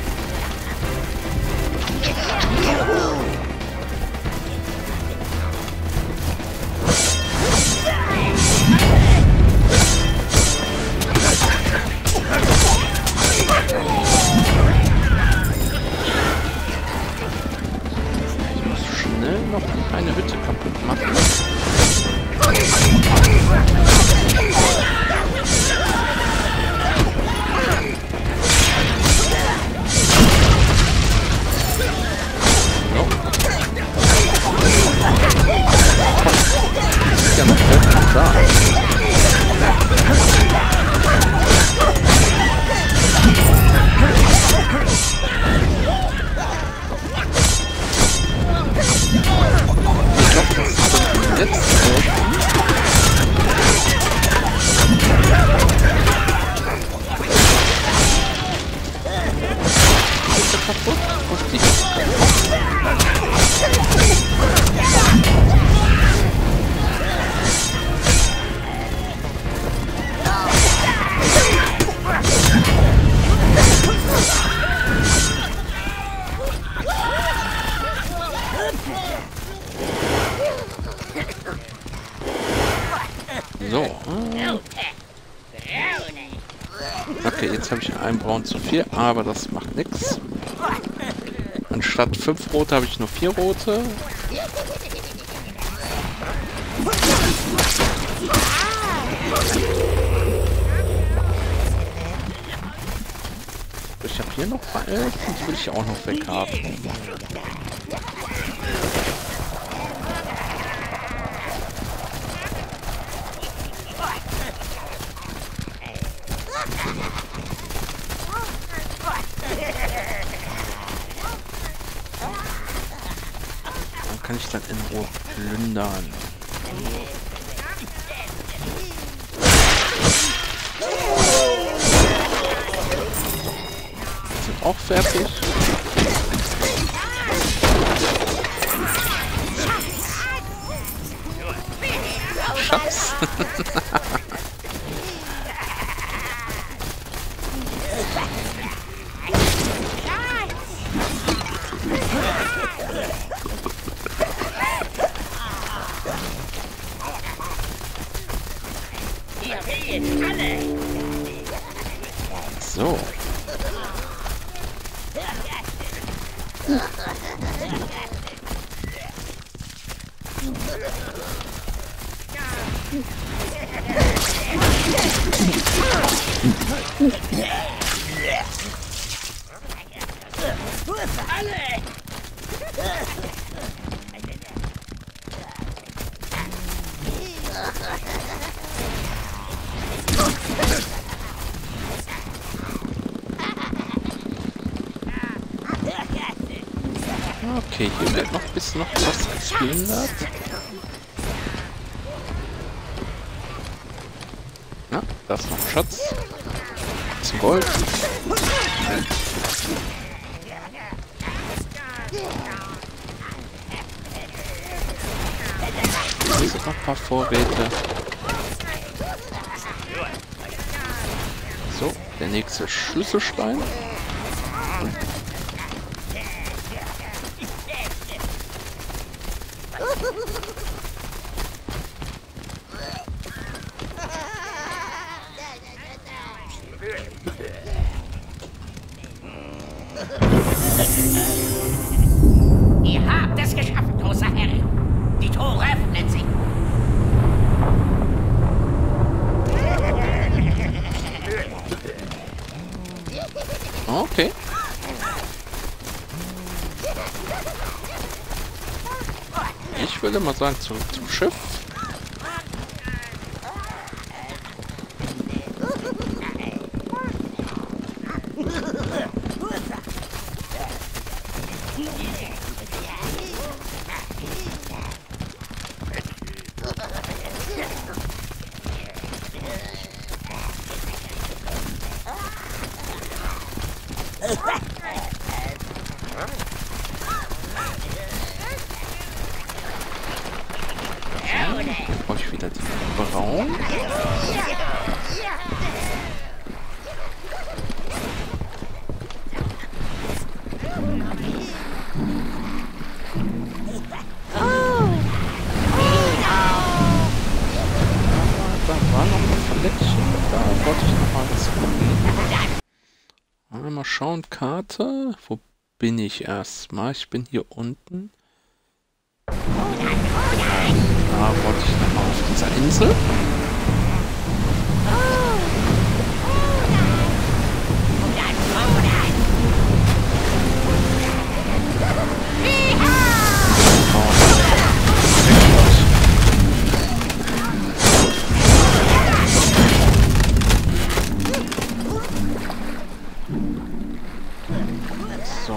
Noch eine Hütte kaputt machen. So. Ist ja noch vollkommen da. So. Okay, jetzt habe ich einen Braun zu viel, aber das macht nichts. Anstatt 5 rote habe ich nur 4 rote. Ich habe hier noch 11 und die will ich auch noch weghaben. Kann ich dann in Ruhe plündern. Sind auch fertig. Schatz. So. Okay, hier wird noch ein bisschen was geplündert. Ja, da ist noch ein Schatz. Zum Gold. Hier sind noch ein paar Vorräte. So, der nächste Schlüsselstein. Ihr habt es geschafft, großer Herr. Die Tore öffnen sich. Okay. Ich würde mal sagen, zurück zum Schiff. Brauche ich wieder die Braun. Da war noch ein Fleckchen. Da wollte ich noch mal was gucken. Mal schauen, Karte. Wo bin ich erstmal? Ich bin hier unten. Da wollte ich noch mal auf dieser Insel. So.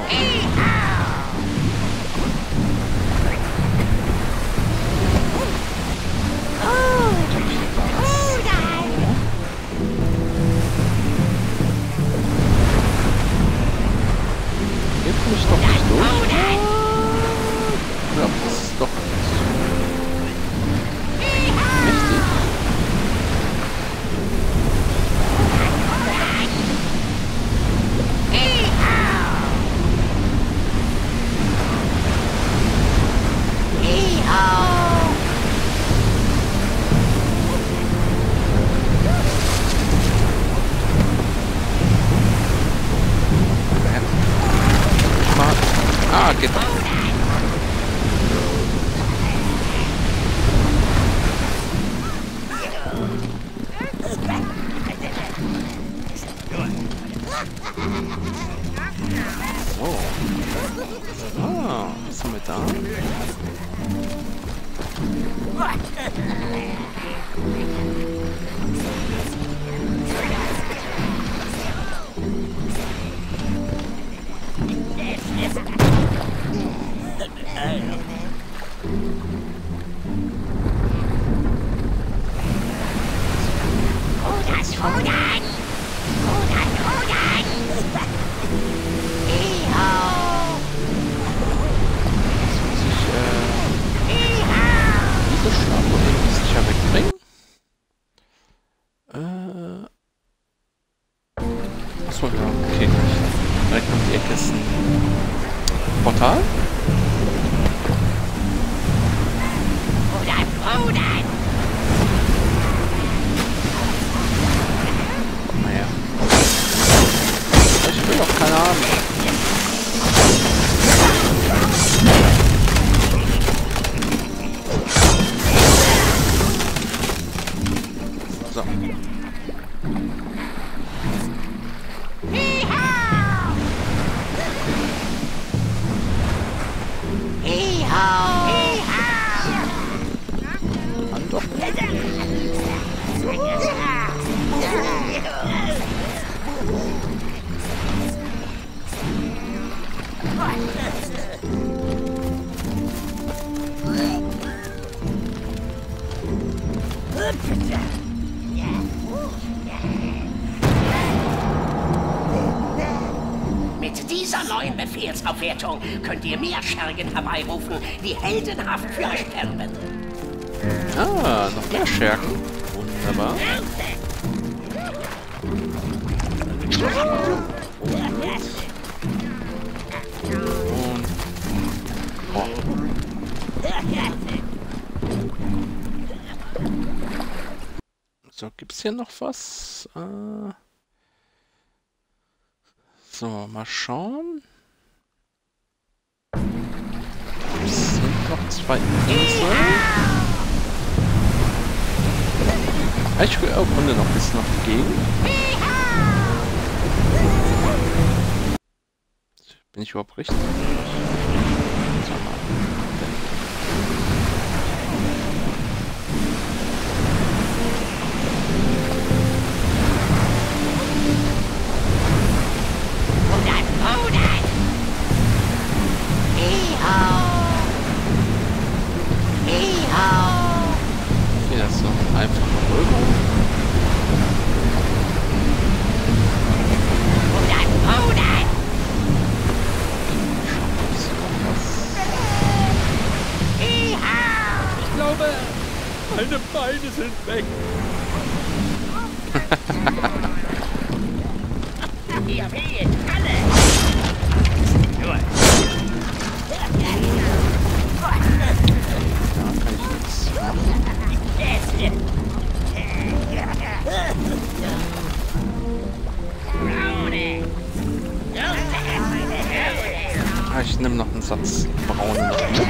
Hier komme ich doch nicht durch. Ja, das ist doch richtig. Ah, geht doch. So. Ah, was haben wir da? Achso, ja, okay. Direkt um die Ecke ist ein Portal. Komm mal her. Ich will doch keine haben. Mit dieser neuen Befehlsaufwertung könnt ihr mehr Schergen herbeirufen, die heldenhaft für euch kämpfen. Ah, noch mehr Schergen. Wunderbar. Und... Oh. So, gibt's hier noch was? So, mal schauen. Es sind noch 2 Inseln. Ich erkunde noch ein bisschen auf die Gegend. Bin ich überhaupt richtig? Okay, das ist noch einfach rüber. Ich glaube, meine Beine sind weg. Ihr fehlt alle! Gut. Ich nehme noch einen Satz braune noch mit.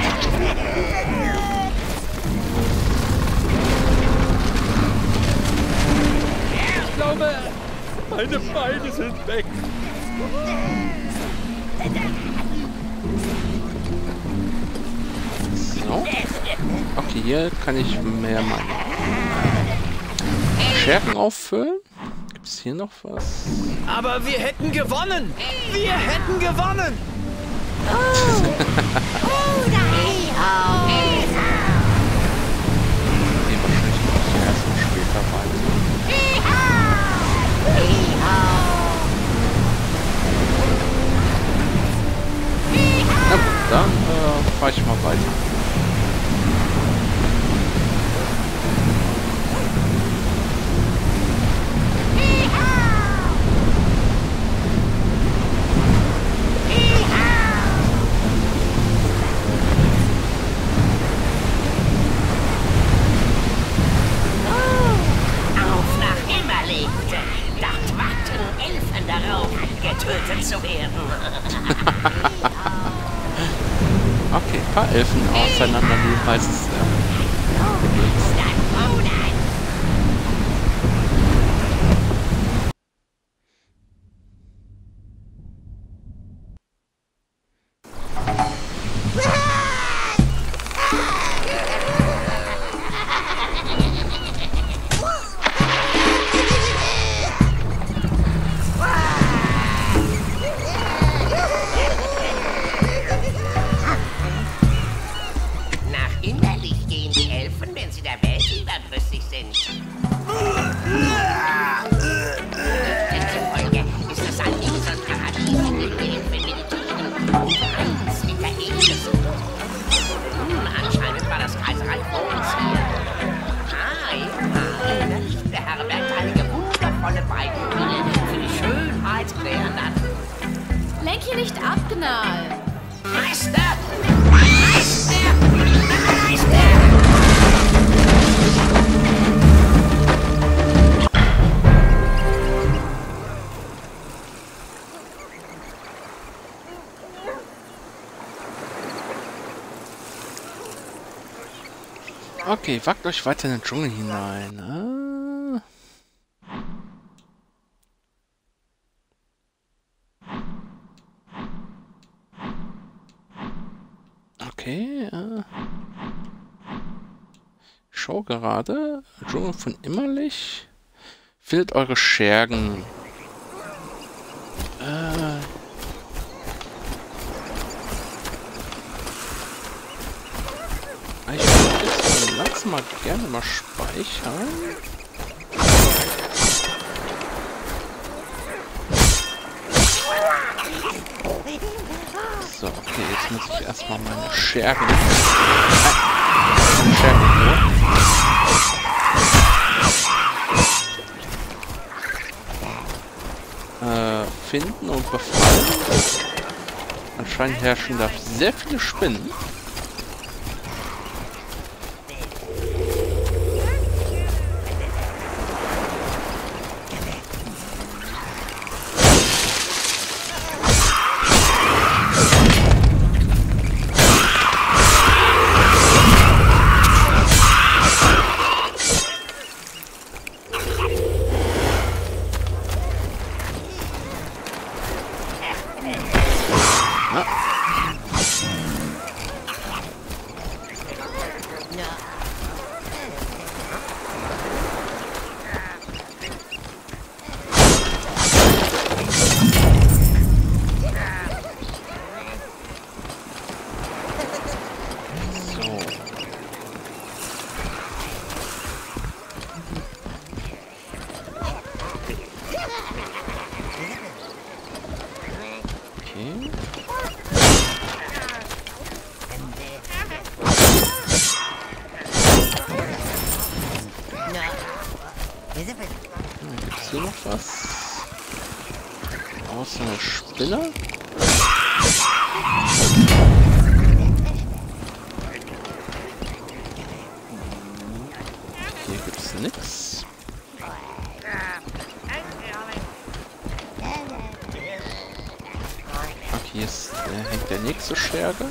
Ich glaube, meine Beine sind weg. So. Okay, hier kann ich mehr meine Schergen auffüllen. Gibt es hier noch was? Aber wir hätten gewonnen! Wir hätten gewonnen! Nee, wahrscheinlich noch erst und später weiter. Na gut, dann fahre ich mal weiter. Getötet zu werden. Okay, ein paar Elfen auseinandernehmen heißt es. Lenk hier nicht ab, Gnal. Meister! Meister! Meister! Okay, wagt euch weiter in den Dschungel hinein. Okay, ich schau gerade. Dschungel von Immerlich. Findet eure Schergen. Ich würde jetzt langsam mal gerne mal speichern. Okay, jetzt muss ich erstmal meine Schergen. Meine Schergen finden und befreien. Anscheinend herrschen da sehr viele Spinnen. Gibt's hier noch was? Außer eine Spinne? Hier gibt's nichts. Okay, hier ist, hängt der nächste Scherge.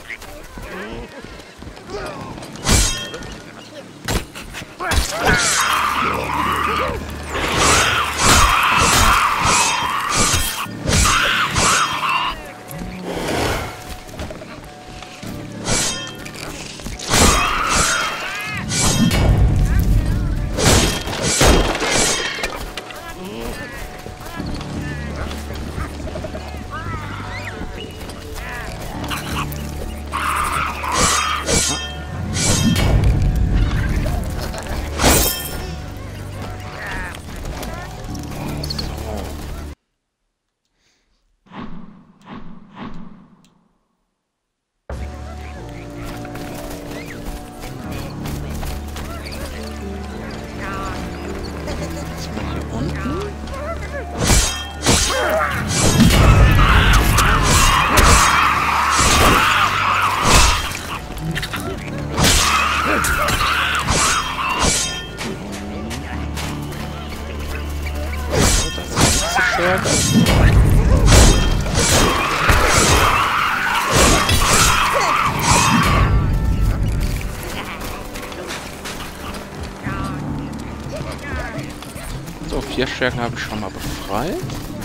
So, 4 Schergen habe ich schon mal befreit.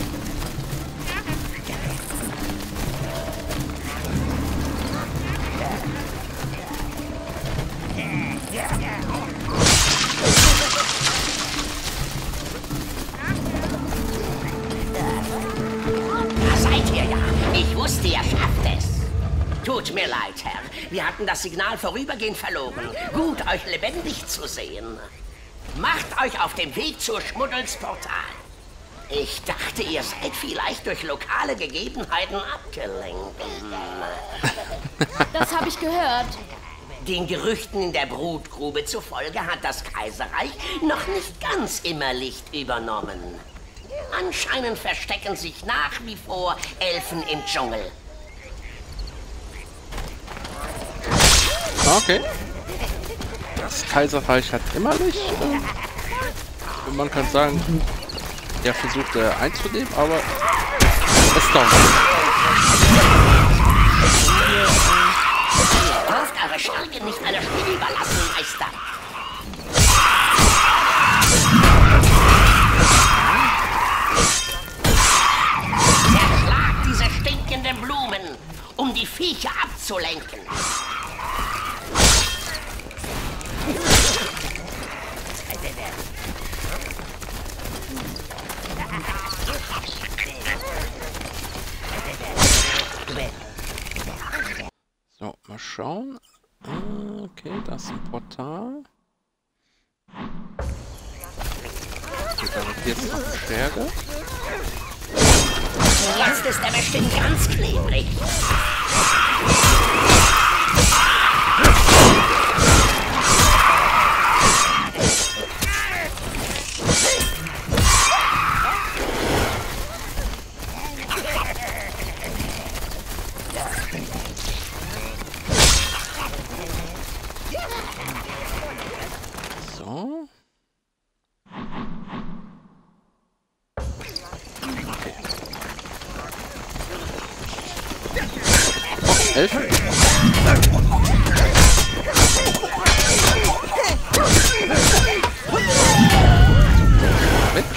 Da seid ihr ja. Ich wusste, ihr schafft es. Tut mir leid, Herr. Wir hatten das Signal vorübergehend verloren. Gut, euch lebendig zu sehen. Macht euch auf den Weg zur Schmuddelsportal. Ich dachte, ihr seid vielleicht durch lokale Gegebenheiten abgelenkt. Das habe ich gehört. Den Gerüchten in der Brutgrube zufolge hat das Kaiserreich noch nicht ganz immer Licht übernommen. Anscheinend verstecken sich nach wie vor Elfen im Dschungel. Okay. Das Kaiserreich hat immer Licht. Und man kann sagen, er versucht einzunehmen, aber es dauert. Dürft eure Scherge nicht einer Spinne überlassen, Meister. Zerschlagt diese stinkenden Blumen, um die Viecher abzulenken. So, mal schauen. Okay, das ist ein Portal. Okay, da wird jetzt noch eine Scherge. Jetzt ist er bestimmt ganz klebrig. So. Okay. Oh, 11. Weg.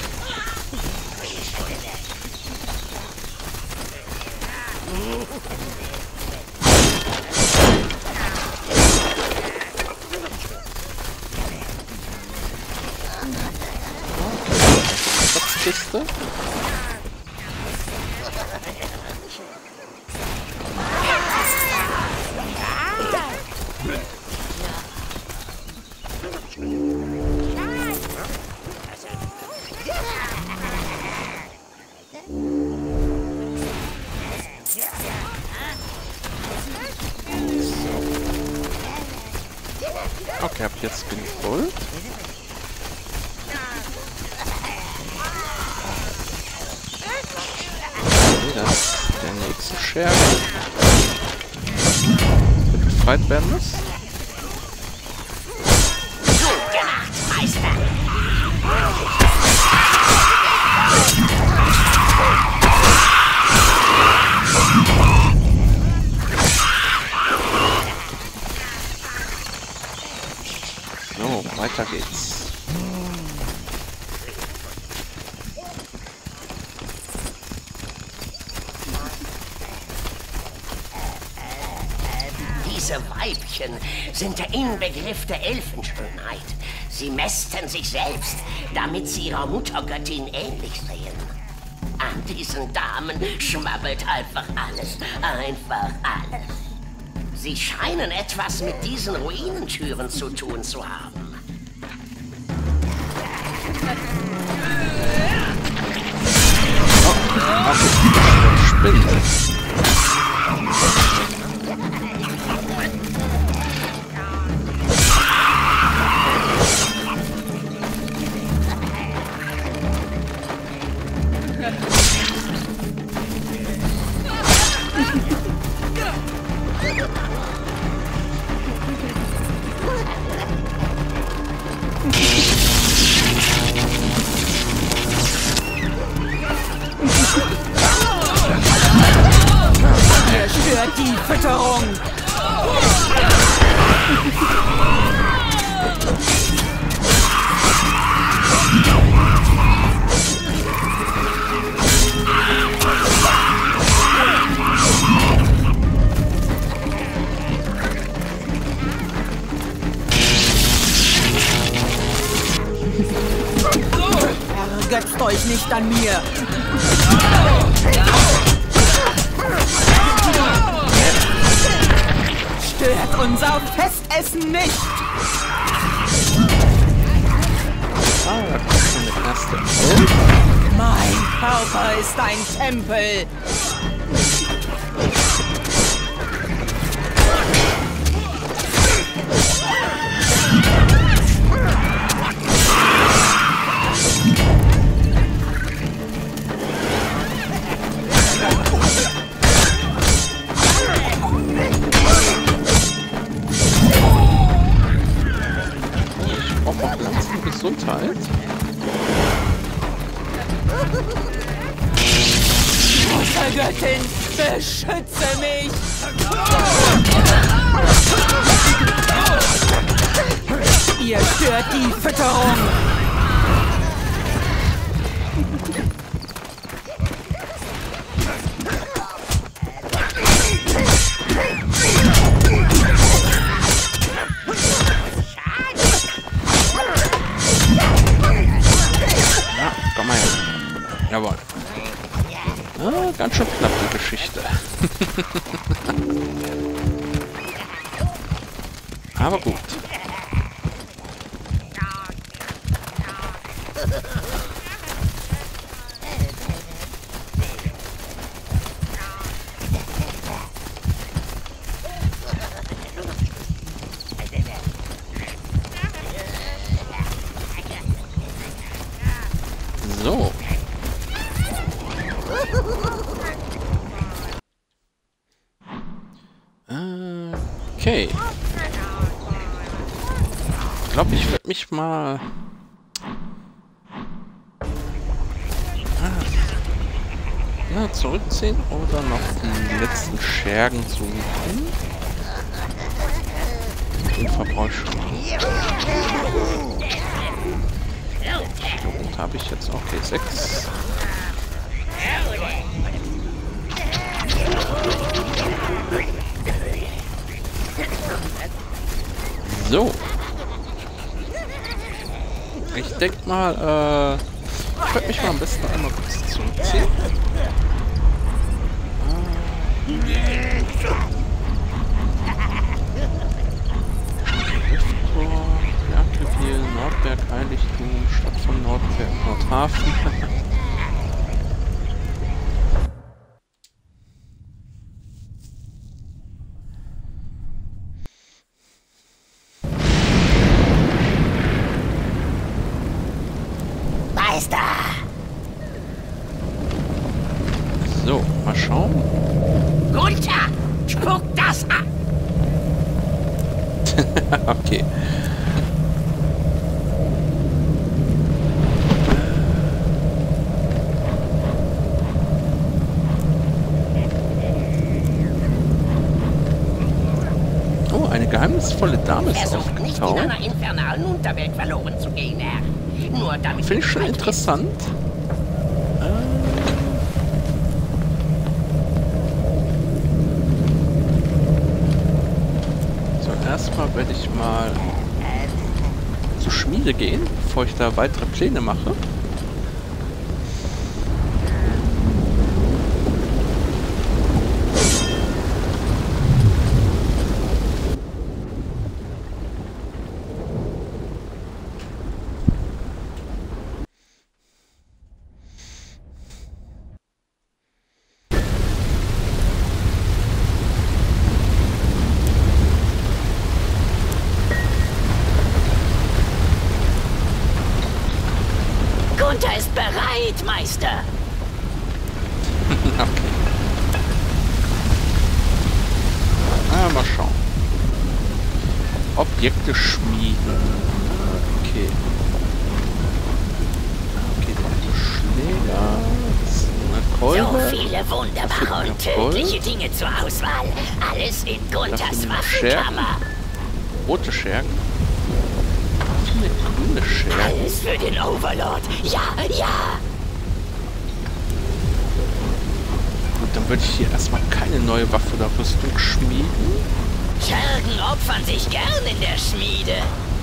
Kiste. Okay, ab jetzt bin ich voll. Das ist der nächste Scherge, der befreit werden muss. Gut gemacht, Meister. So, weiter geht's. Diese Weibchen sind der Inbegriff der Elfenschönheit. Sie mästen sich selbst, damit sie ihrer Muttergöttin ähnlich sehen. An diesen Damen schwabbelt einfach alles. Einfach alles. Sie scheinen etwas mit diesen Ruinentüren zu tun zu haben. Spinne. Er stört die Fütterung. Ergötzt euch nicht an mir. Stört unser Festessen nicht. Ah, da kommt schon der erste Elf. Mein Körper ist ein Tempel. Gesundheit. Muttergöttin, beschütze mich! Ihr stört die Fütterung! Jawohl. Ah, ganz schön knapp die Geschichte. Aber gut. Okay. Ich glaube, ich werde mich mal... zurückziehen oder noch die letzten Schergen suchen. Den verbrauche ich schon mal. Und habe ich jetzt okay 6. So. Ich denke mal, ich werde mich mal am besten einmal kurz zurückziehen. Rifttor, Jagdrevier, Nordberg, Heiligtum, Stadt von Nordberg, Nordhafen. Meister! So, mal schauen. Gunther! Spuck das ab! Okay. Oh, eine geheimnisvolle Dame ist Versucht nicht in aufgetaucht. einer infernalen Unterwelt verloren zu gehen, Herr. Nur damit... Finde ich schon interessant. So, erstmal werde ich mal zur Schmiede gehen, bevor ich da weitere Pläne mache. Gunther ist bereit, Meister! Okay. Mal schauen. Objekte schmieden. Okay. Okay, der Schläger. Das ist eine Kolbe. So viele wunderbare und tödliche Dinge zur Auswahl. Alles in Gunthers Waffenkammer. Rote Schergen. Viele grüne Schergen. Alles für den Overlord. Ja, ja! Gut, dann würde ich hier erstmal keine neue Waffe oder Rüstung schmieden. Schergen opfern sich gern in der Schmiede.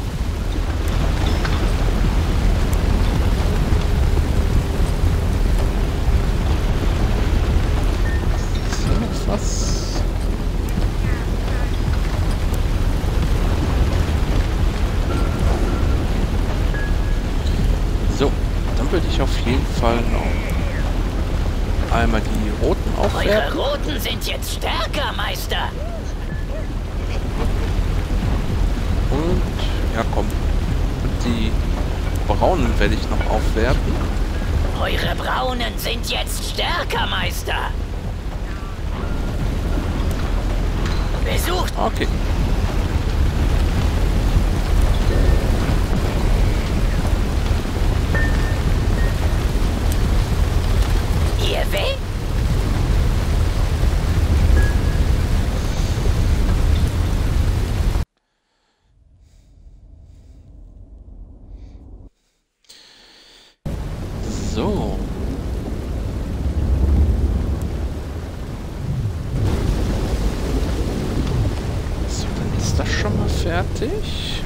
Ist hier noch was? So, dann würde ich auf jeden Fall noch einmal die roten Eure aufwerten. Roten sind jetzt stärker, Meister. Und, ja komm, und die braunen werde ich noch aufwerten. Eure Braunen sind jetzt stärker, Meister. Besucht Okay. ihr Weg? So. So, dann ist das schon mal fertig.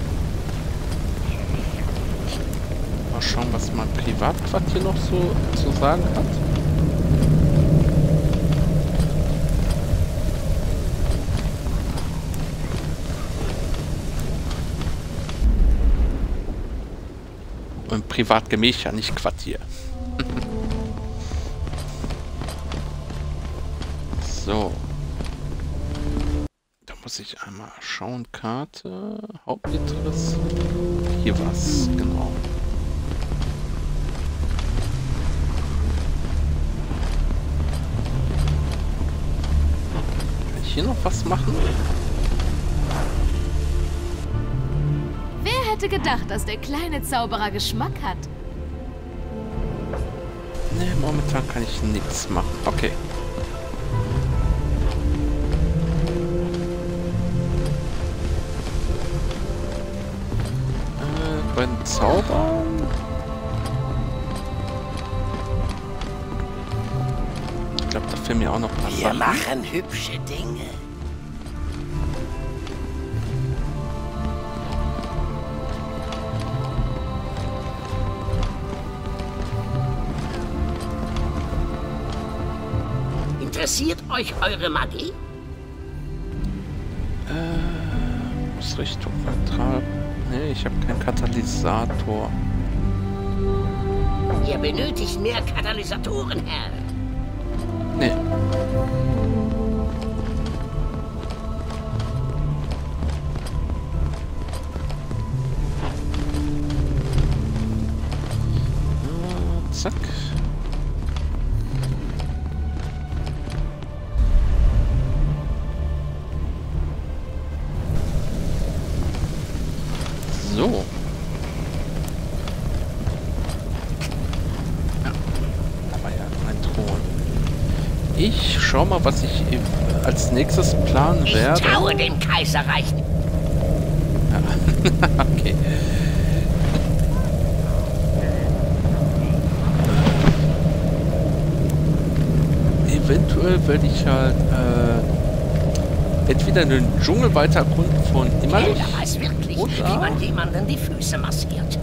Mal schauen, was mein Privatquartier noch so zu sagen hat. Und Privatgemächer, nicht Quartier. So. Da muss ich einmal schauen. Karte. Hauptinteresse. Hier was, genau. hier noch was machen? Wer hätte gedacht, dass der kleine Zauberer Geschmack hat? Ne, momentan kann ich nichts machen. Okay. Bei den Zaubern... Ich glaube, da fehlen mir auch noch ein paar Wir Sachen. machen hübsche Dinge. Interessiert euch eure Magie? Richtung neutral. Nee, ich habe keinen Katalysator. Ihr benötigt mehr Katalysatoren, Herr. Nee. Zack. So. Ja, da war ja mein Thron. Ich schau mal, was ich als nächstes planen werde. Ich traue dem Kaiserreich. Ja. Okay. Eventuell werde ich halt entweder den Dschungel weiter erkunden von Immerlich. Jeder weiß wirklich, wie man jemanden die Füße massiert.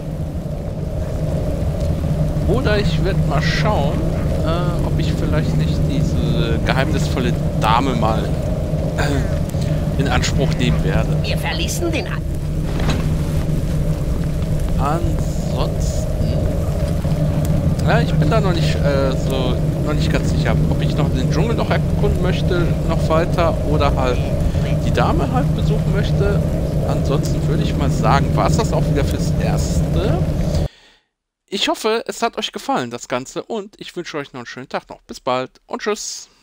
Oder ich werde mal schauen, ob ich vielleicht nicht diese geheimnisvolle Dame mal in Anspruch nehmen werde. Wir verließen den... Ansonsten... Ja, ich bin da noch nicht noch nicht ganz sicher, ob ich noch den Dschungel noch erkunden möchte, noch weiter, oder halt die Dame halt besuchen möchte. Ansonsten würde ich mal sagen, war es das auch wieder fürs Erste. Ich hoffe, es hat euch gefallen, das Ganze, und ich wünsche euch noch einen schönen Tag noch. Bis bald und tschüss.